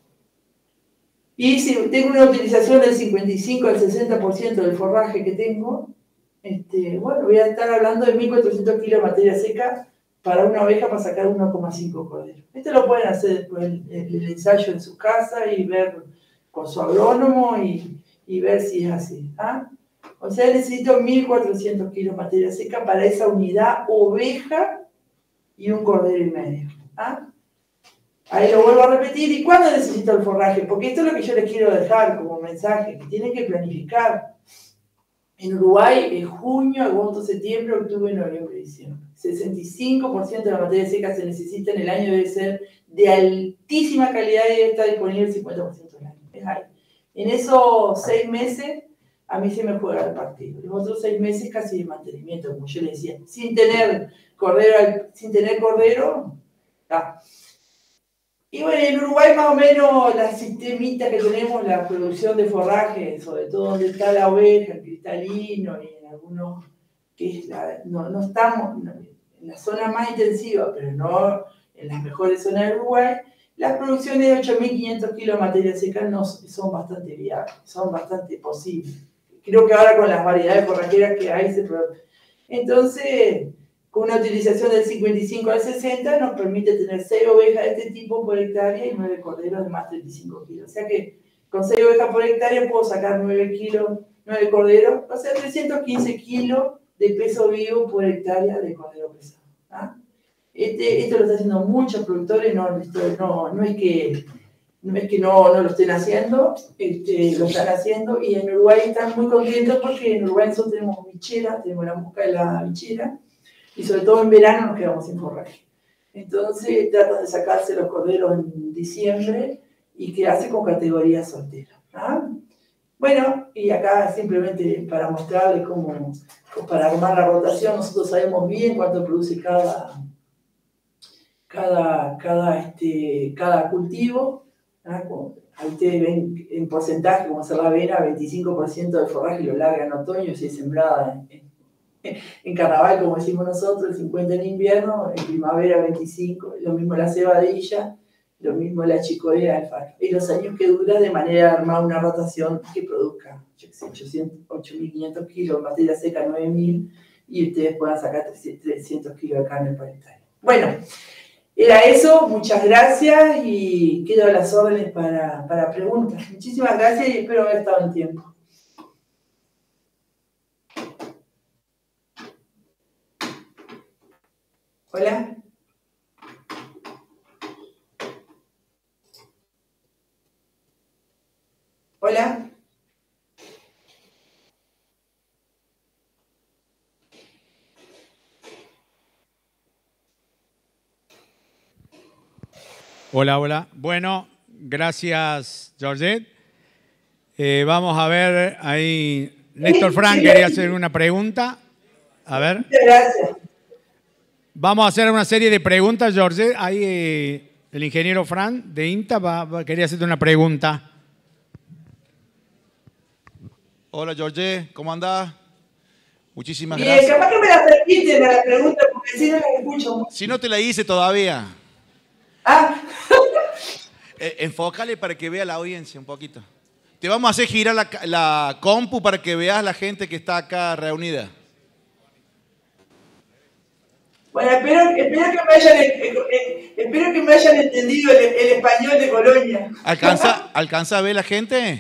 Speaker 1: Y si tengo una utilización del cincuenta y cinco al sesenta por ciento del forraje que tengo, este, bueno, voy a estar hablando de mil cuatrocientos kilos de materia seca para una oveja para sacar uno coma cinco corderos. Esto lo pueden hacer después el, el ensayo en su casa y ver con su agrónomo y, y ver si es así. ¿Ah? O sea, necesito mil cuatrocientos kilos de materia seca para esa unidad oveja y un cordero y medio. ¿Ah? Ahí lo vuelvo a repetir. ¿Y cuándo necesito el forraje? Porque esto es lo que yo les quiero dejar como mensaje, que tienen que planificar. En Uruguay, en junio, agosto, septiembre, octubre, noviembre, diciembre. sesenta y cinco por ciento de la materia seca se necesita en el año, debe ser de altísima calidad y debe estar disponible el cincuenta por ciento del año. Es ahí. En esos seis meses, a mí se me juega el partido. Los otros seis meses casi de mantenimiento, como yo les decía. Sin tener cordero, sin tener cordero, ah. Y bueno, en Uruguay más o menos la sistemita que tenemos, la producción de forraje, sobre todo donde está la oveja, el cristalino y en algunos, que es la, no, no estamos no, en la zona más intensiva, pero no en las mejores zonas de Uruguay, las producciones de ocho mil quinientos kilos de materia seca no, son bastante viables, son bastante posibles. Creo que ahora con las variedades forrajeras que hay se produce. Entonces, con una utilización del cincuenta y cinco al sesenta nos permite tener seis ovejas de este tipo por hectárea y nueve corderos de más de treinta y cinco kilos. O sea que con seis ovejas por hectárea puedo sacar nueve kilos, nueve corderos, o sea, trescientos quince kilos de peso vivo por hectárea de cordero pesado. ¿Ah? Este, esto lo están haciendo muchos productores, no, esto no, no es que, no, es que no, no lo estén haciendo, este, lo están haciendo, y en Uruguay están muy contentos porque en Uruguay nosotros tenemos bichera, tenemos la mosca de la bichera, y sobre todo en verano nos quedamos sin forraje. Entonces tratan de sacarse los corderos en diciembre y quedarse con categoría soltera. ¿Ah? Bueno, y acá simplemente para mostrarles cómo, para armar la rotación, nosotros sabemos bien cuánto produce cada, cada, cada, este, cada cultivo. ¿Ah? Ahí ustedes ven en porcentaje cómo se la avena, veinticinco por ciento del forraje lo larga en otoño si es sembrada en, en carnaval, como decimos nosotros, el cincuenta en invierno, en primavera veinticinco, lo mismo la cebadilla, lo mismo la chicorera, el fajo. Y los años que dura de manera de armar una rotación que produzca, yo sé, ocho mil quinientos kilos, materia seca nueve mil, y ustedes puedan sacar trescientos kilos de carne por hectárea. Bueno, era eso, muchas gracias y quedo a las órdenes para, para preguntas. Muchísimas gracias y espero haber estado en tiempo. Hola. Hola.
Speaker 3: Hola, hola. Bueno, gracias, Georgette. Eh, vamos a ver ahí. Néstor Frank quería hacer una pregunta. A ver.
Speaker 1: Muchas gracias.
Speaker 3: Vamos a hacer una serie de preguntas, Georgette. Ahí eh, el ingeniero Fran de INTA va, va, quería hacerte una pregunta.
Speaker 4: Hola, Georgette, ¿cómo andás? Muchísimas
Speaker 1: Bien,
Speaker 4: gracias.
Speaker 1: capaz que me la permiten la pregunta, porque si no la escucho mucho.
Speaker 4: Si no te la hice todavía.
Speaker 1: Ah.
Speaker 4: eh, enfócale para que vea la audiencia un poquito. Te vamos a hacer girar la, la compu para que veas la gente que está acá reunida.
Speaker 1: Bueno, espero, espero, que, me hayan, eh, espero que me hayan entendido el, el español de Colonia.
Speaker 4: ¿Alcanza, ¿Alcanza a ver la gente?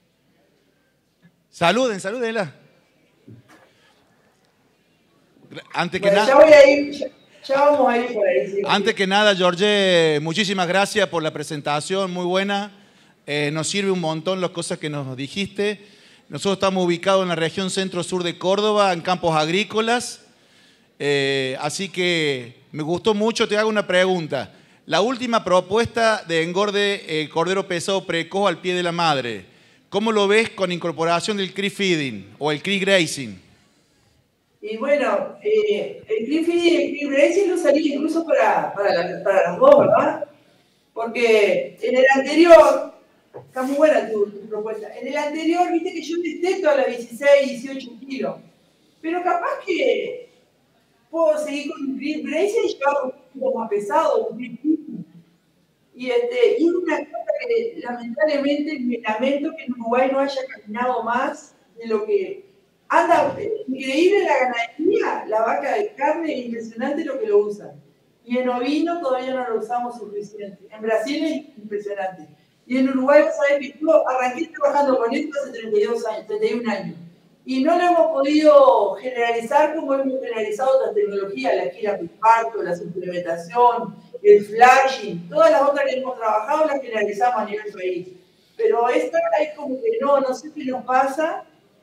Speaker 4: Saluden, salúdenla. Antes que
Speaker 1: bueno,
Speaker 4: nada.
Speaker 1: ya voy a ir, ya, Ya vamos a ir por ahí. Sí.
Speaker 4: Antes que nada, George, muchísimas gracias por la presentación, muy buena. Eh, nos sirve un montón las cosas que nos dijiste. Nosotros estamos ubicados en la región centro-sur de Córdoba, en campos agrícolas. Eh, así que me gustó mucho. Te hago una pregunta. La última propuesta de engorde eh, cordero pesado precoz al pie de la madre, ¿cómo lo ves con incorporación del creep feeding o el creep grazing?
Speaker 1: Y bueno, eh, el creep feeding y el creep grazing lo salí incluso para, para, la, para las dos, ¿verdad? Porque en el anterior, está muy buena tu, tu propuesta, en el anterior viste que yo desteto a los dieciséis, dieciocho kilos, pero capaz que puedo seguir con un creep grazing y llevar un poquito más pesado, un creep feeding. Y, este, y una cosa que lamentablemente me lamento que en Uruguay no haya caminado más de lo que anda. Increíble la ganadería, la vaca de carne, impresionante lo que lo usan. Y en ovino todavía no lo usamos suficiente. En Brasil es impresionante. Y en Uruguay, vos sabés que yo arranqué trabajando con esto hace treinta y dos años, treinta y un años. Y no lo hemos podido generalizar como hemos generalizado otras tecnologías, la gira por parto, la suplementación, el flashing, todas las otras que hemos trabajado las generalizamos a nivel país. Pero esta es como que no, no sé qué nos pasa.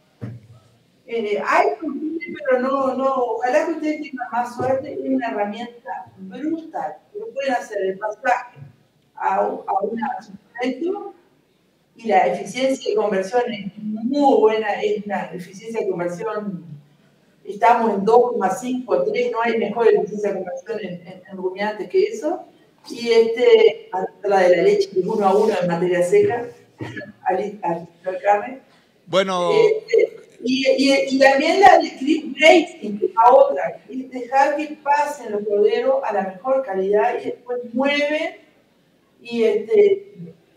Speaker 1: Eh, hay posible, pero no, no, ojalá que ustedes tengan más suerte. Es una herramienta brutal. Pero pueden hacer el pasaje a, a un suplemento y la eficiencia de conversión es muy buena, es una eficiencia de conversión, estamos en dos coma cinco, tres, no hay mejor eficiencia de conversión en, en, en rumiantes que eso, y este, la de la leche uno a uno en materia seca, al, al, al carne.
Speaker 4: Bueno...
Speaker 1: Este, y, y, y también la de creep grazing, que es la otra, es dejar que pasen los corderos a la mejor calidad y después mueven y este...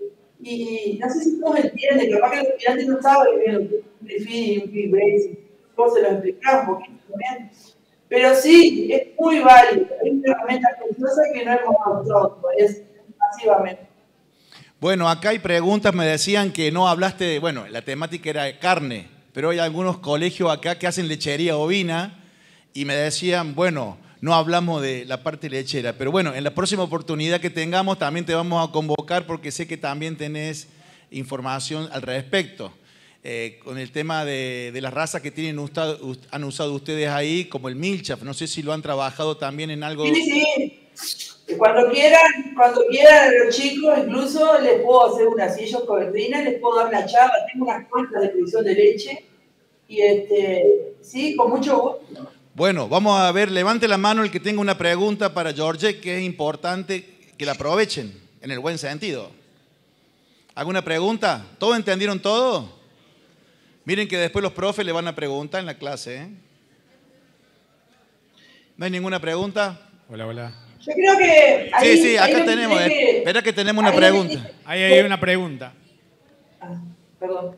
Speaker 1: Y no sé si todos entienden, capaz que los estudiantes no saben bien lo que es un feeding y un creep grazing. Todos se lo explicamos un poquito también. Pero sí, es muy válido. Es una herramienta preciosa que no hemos usado todavía masivamente.
Speaker 4: Bueno, acá hay preguntas, me decían que no hablaste de, bueno, la temática era de carne, pero hay algunos colegios acá que hacen lechería ovina y me decían, bueno, no hablamos de la parte lechera, pero bueno, en la próxima oportunidad que tengamos también te vamos a convocar porque sé que también tenés información al respecto. Eh, con el tema de, de las razas que tienen usted, han usado ustedes ahí, como el Milchaf, no sé si lo han trabajado también en algo...
Speaker 1: Sí, sí. Cuando quieran, cuando quieran los chicos, incluso les puedo hacer una, si ellos coordinan, les puedo dar una charla, tengo unas cuentas de producción de leche, y este, sí, con mucho gusto.
Speaker 4: Bueno, vamos a ver, levante la mano el que tenga una pregunta para George, que es importante que la aprovechen, en el buen sentido. ¿Alguna pregunta? ¿Todos entendieron todo? Miren que después los profes le van a preguntar en la clase, ¿eh? ¿No hay ninguna pregunta?
Speaker 3: Hola, hola.
Speaker 1: Yo creo que... Ahí,
Speaker 4: sí, sí, acá tenemos,
Speaker 1: que,
Speaker 4: espera que tenemos una pregunta.
Speaker 1: Que,
Speaker 3: ahí hay una pregunta.
Speaker 1: Ah, perdón.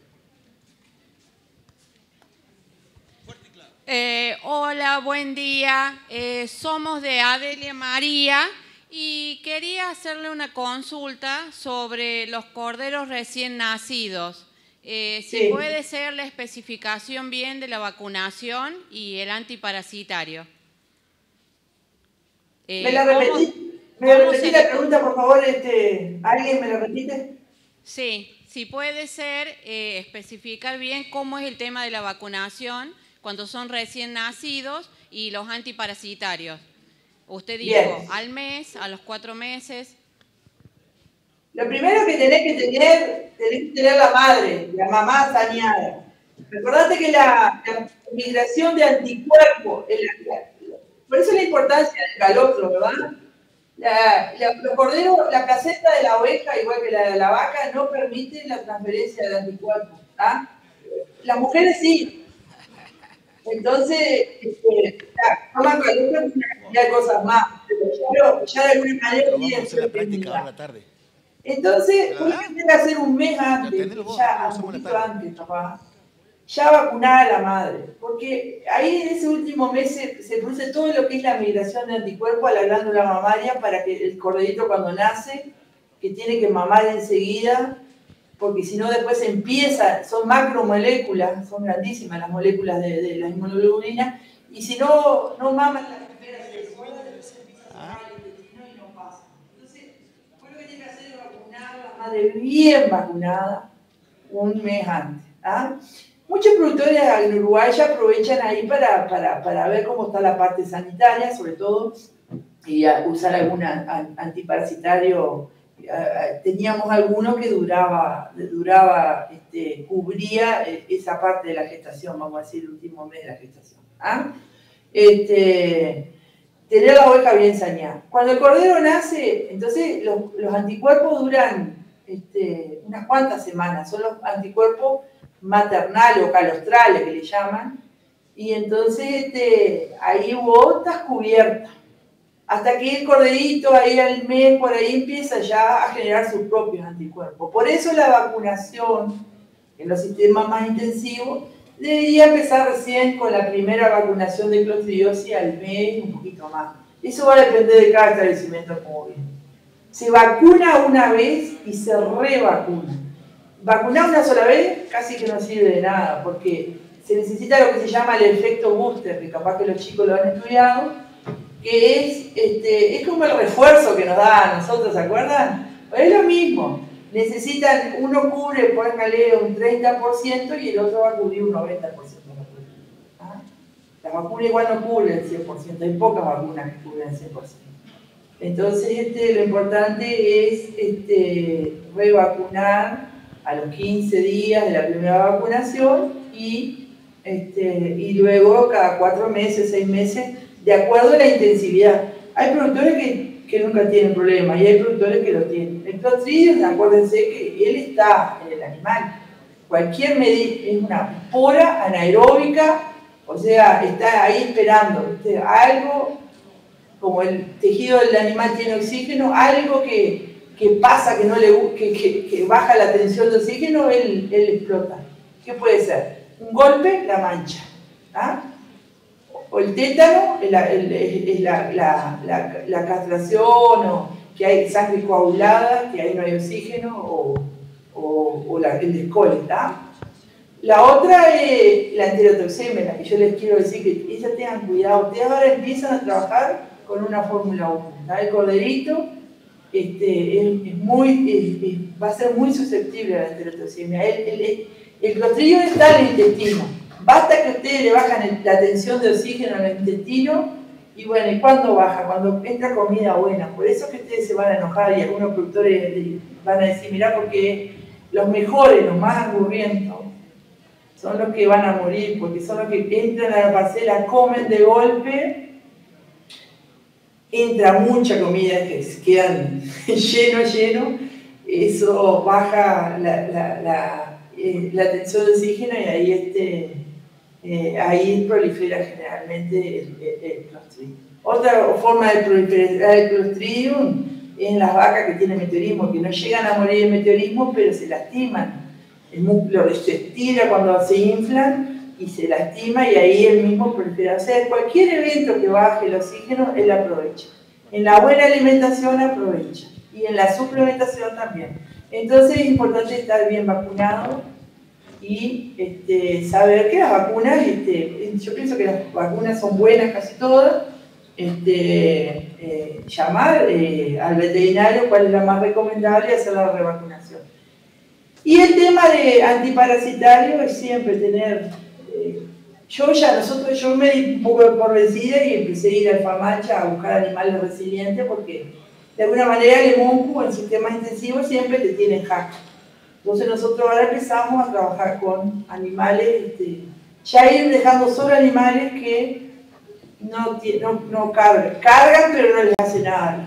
Speaker 5: Eh, hola, buen día. Eh, somos de Adelia María y quería hacerle una consulta sobre los corderos recién nacidos. Eh, si sí. puede ser la especificación bien de la vacunación y el antiparasitario.
Speaker 1: Eh, ¿Me la repetí? ¿Me repetí la pregunta, por favor? Este, ¿Alguien me la repite?
Speaker 5: Sí, si puede ser eh, especificar bien cómo es el tema de la vacunación cuando son recién nacidos y los antiparasitarios. Usted dijo Bien. al mes, a los cuatro meses.
Speaker 1: Lo primero que tenés que tener, tenés que tener la madre, la mamá saneada. Recordate que la, la migración de anticuerpos, el, la, por eso la importancia del calostro, ¿verdad? La, la, los corderos, la placenta de la oveja, igual que la de la vaca, no permiten la transferencia de anticuerpos. ¿Ah? Las mujeres sí. Entonces, este, toman calostro y una cantidad de cosas más. Pero ya de alguna manera tienen que práctica tarde. Entonces, uno tiene que hacer un mes antes, ya un poquito antes, papá. Ya vacunar a la madre, porque ahí en ese último mes se, se produce todo lo que es la migración de anticuerpos a la glándula mamaria para que el corderito cuando nace, que tiene que mamar enseguida, porque si no después empieza, son macromoléculas, son grandísimas las moléculas de, de la inmunoglobulinas, y si no, no maman las primeras seis horas, ¿Ah? El intestino y no pasa. Entonces, lo que tiene que hacer es vacunar a la madre bien vacunada un mes antes. ¿Ah? Muchos productores en Uruguay ya aprovechan ahí para, para, para ver cómo está la parte sanitaria, sobre todo, y a usar algún antiparasitario. Teníamos alguno que duraba, duraba este, cubría esa parte de la gestación, vamos a decir, el último mes de la gestación. ¿Ah? Este, tener la oveja bien saneada. Cuando el cordero nace, entonces los, los anticuerpos duran este, unas cuantas semanas, son los anticuerpos maternales o calostrales que le llaman, y entonces este, ahí vos estás cubierta. Hasta que el corderito ahí al mes, por ahí empieza ya a generar sus propios anticuerpos. Por eso la vacunación en los sistemas más intensivos debería empezar recién con la primera vacunación de clostridiosis al mes, un poquito más. Eso va a depender de cada establecimiento como bien. Se vacuna una vez y se revacuna. Vacunar una sola vez casi que no sirve de nada, porque se necesita lo que se llama el efecto booster, que capaz que los chicos lo han estudiado, que es, este, es como el refuerzo que nos da a nosotros, ¿se acuerdan? Es lo mismo. Necesitan, uno cubre, póngale un treinta por ciento y el otro va a cubrir un noventa por ciento. ¿Ah? La vacuna igual no cubre el cien por ciento, hay pocas vacunas que cubren el cien por ciento. Entonces, este, lo importante es este, revacunar a los quince días de la primera vacunación y, este, y luego cada cuatro meses, seis meses, de acuerdo a la intensividad. Hay productores que, que nunca tienen problemas y hay productores que lo tienen. El Clostridium, acuérdense que él está en el animal. Cualquier medida es una pora anaeróbica, o sea, está ahí esperando. ¿Viste? Algo, como el tejido del animal tiene oxígeno, algo que, que pasa, que, no le, que, que, que baja la tensión de oxígeno, él, él explota. ¿Qué puede ser? Un golpe, la mancha. ¿Ah? O el tétano, es la, el, es la, la, la, la castración, o que hay sangre coagulada, que ahí no hay oxígeno, o, o, o la, el descole, ¿está? La otra es la enterotoxemia, la que yo les quiero decir que ellas tengan cuidado. Ustedes ahora empiezan a trabajar con una Fórmula uno, ¿está? El corderito este, es, es muy, es, es, va a ser muy susceptible a la enterotoxemia. El, el, el Clostridium está en el intestino. Basta que ustedes le bajan el, la tensión de oxígeno en el intestino y bueno, ¿y cuándo baja? Cuando entra comida buena. Por eso que ustedes se van a enojar y algunos productores van a decir, mirá, porque los mejores, los más angurrientos, son los que van a morir, porque son los que entran a la parcela, comen de golpe, entra mucha comida que quedan lleno, lleno, eso baja la, la, la, eh, la tensión de oxígeno y ahí este... Eh, ahí prolifera generalmente el, el, el Clostridium. Otra forma de proliferar el Clostridium es en las vacas que tienen meteorismo, que no llegan a morir de meteorismo, pero se lastiman. El músculo se estira cuando se inflan y se lastima y ahí el mismo prolifera. O sea, cualquier evento que baje el oxígeno, él aprovecha. En la buena alimentación aprovecha y en la suplementación también. Entonces es importante estar bien vacunado y este, saber que las vacunas, este, yo pienso que las vacunas son buenas casi todas, este, eh, llamar eh, al veterinario cuál es la más recomendable y hacer la revacunación. Y el tema de antiparasitario es siempre tener, eh, yo ya, nosotros, yo me di un poco por vencida y empecé a ir al FAMACHA a buscar animales resilientes porque de alguna manera el EMONCU en sistemas intensivos siempre te tienen hack. Entonces nosotros ahora empezamos a trabajar con animales, este, ya ir dejando solo animales que no, no, no cargan, cargan pero no les hace nada.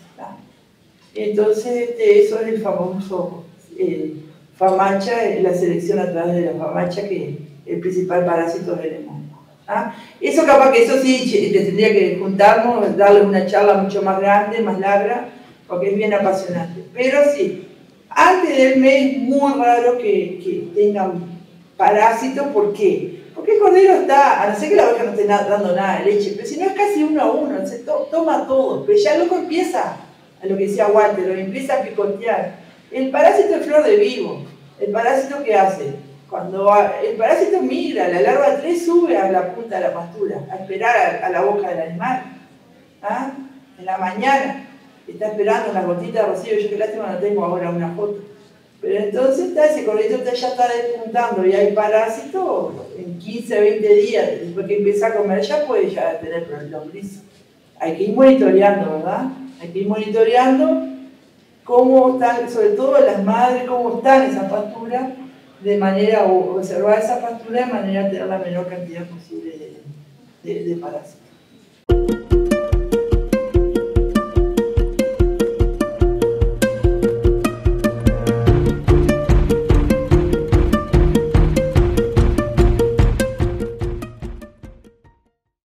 Speaker 1: Entonces este, eso es el famoso eh, FAMACHA, la selección a través de la FAMACHA, que el principal parásito es el EMONCO. ¿Ah? Eso capaz que eso sí te tendría que juntarnos, darles una charla mucho más grande, más larga, porque es bien apasionante. Pero sí. Antes del mes es muy raro que, que tengan parásitos. ¿Por qué? Porque el cordero está, a no ser que la oveja no esté dando nada de leche, pero si no es casi uno a uno, se to, toma todo, pero ya luego empieza, a lo que decía Walter, lo empieza a picotear. El parásito es flor de vivo. ¿El parásito qué hace? Cuando el parásito migra, la larva tres sube a la punta de la pastura, a esperar a, a la boca del animal. ¿Ah? en la mañana, está esperando la gotita de rocío, yo qué lástima no tengo ahora una foto. Pero entonces está, ese cordito ya está despuntando y hay parásitos en quince, veinte días, después que empieza a comer ya puede ya tener lombriz. Hay que ir monitoreando, ¿verdad? Hay que ir monitoreando cómo están, sobre todo las madres, cómo están esas pasturas, de manera, o observar esa pastura de manera a tener la menor cantidad posible de, de, de parásitos.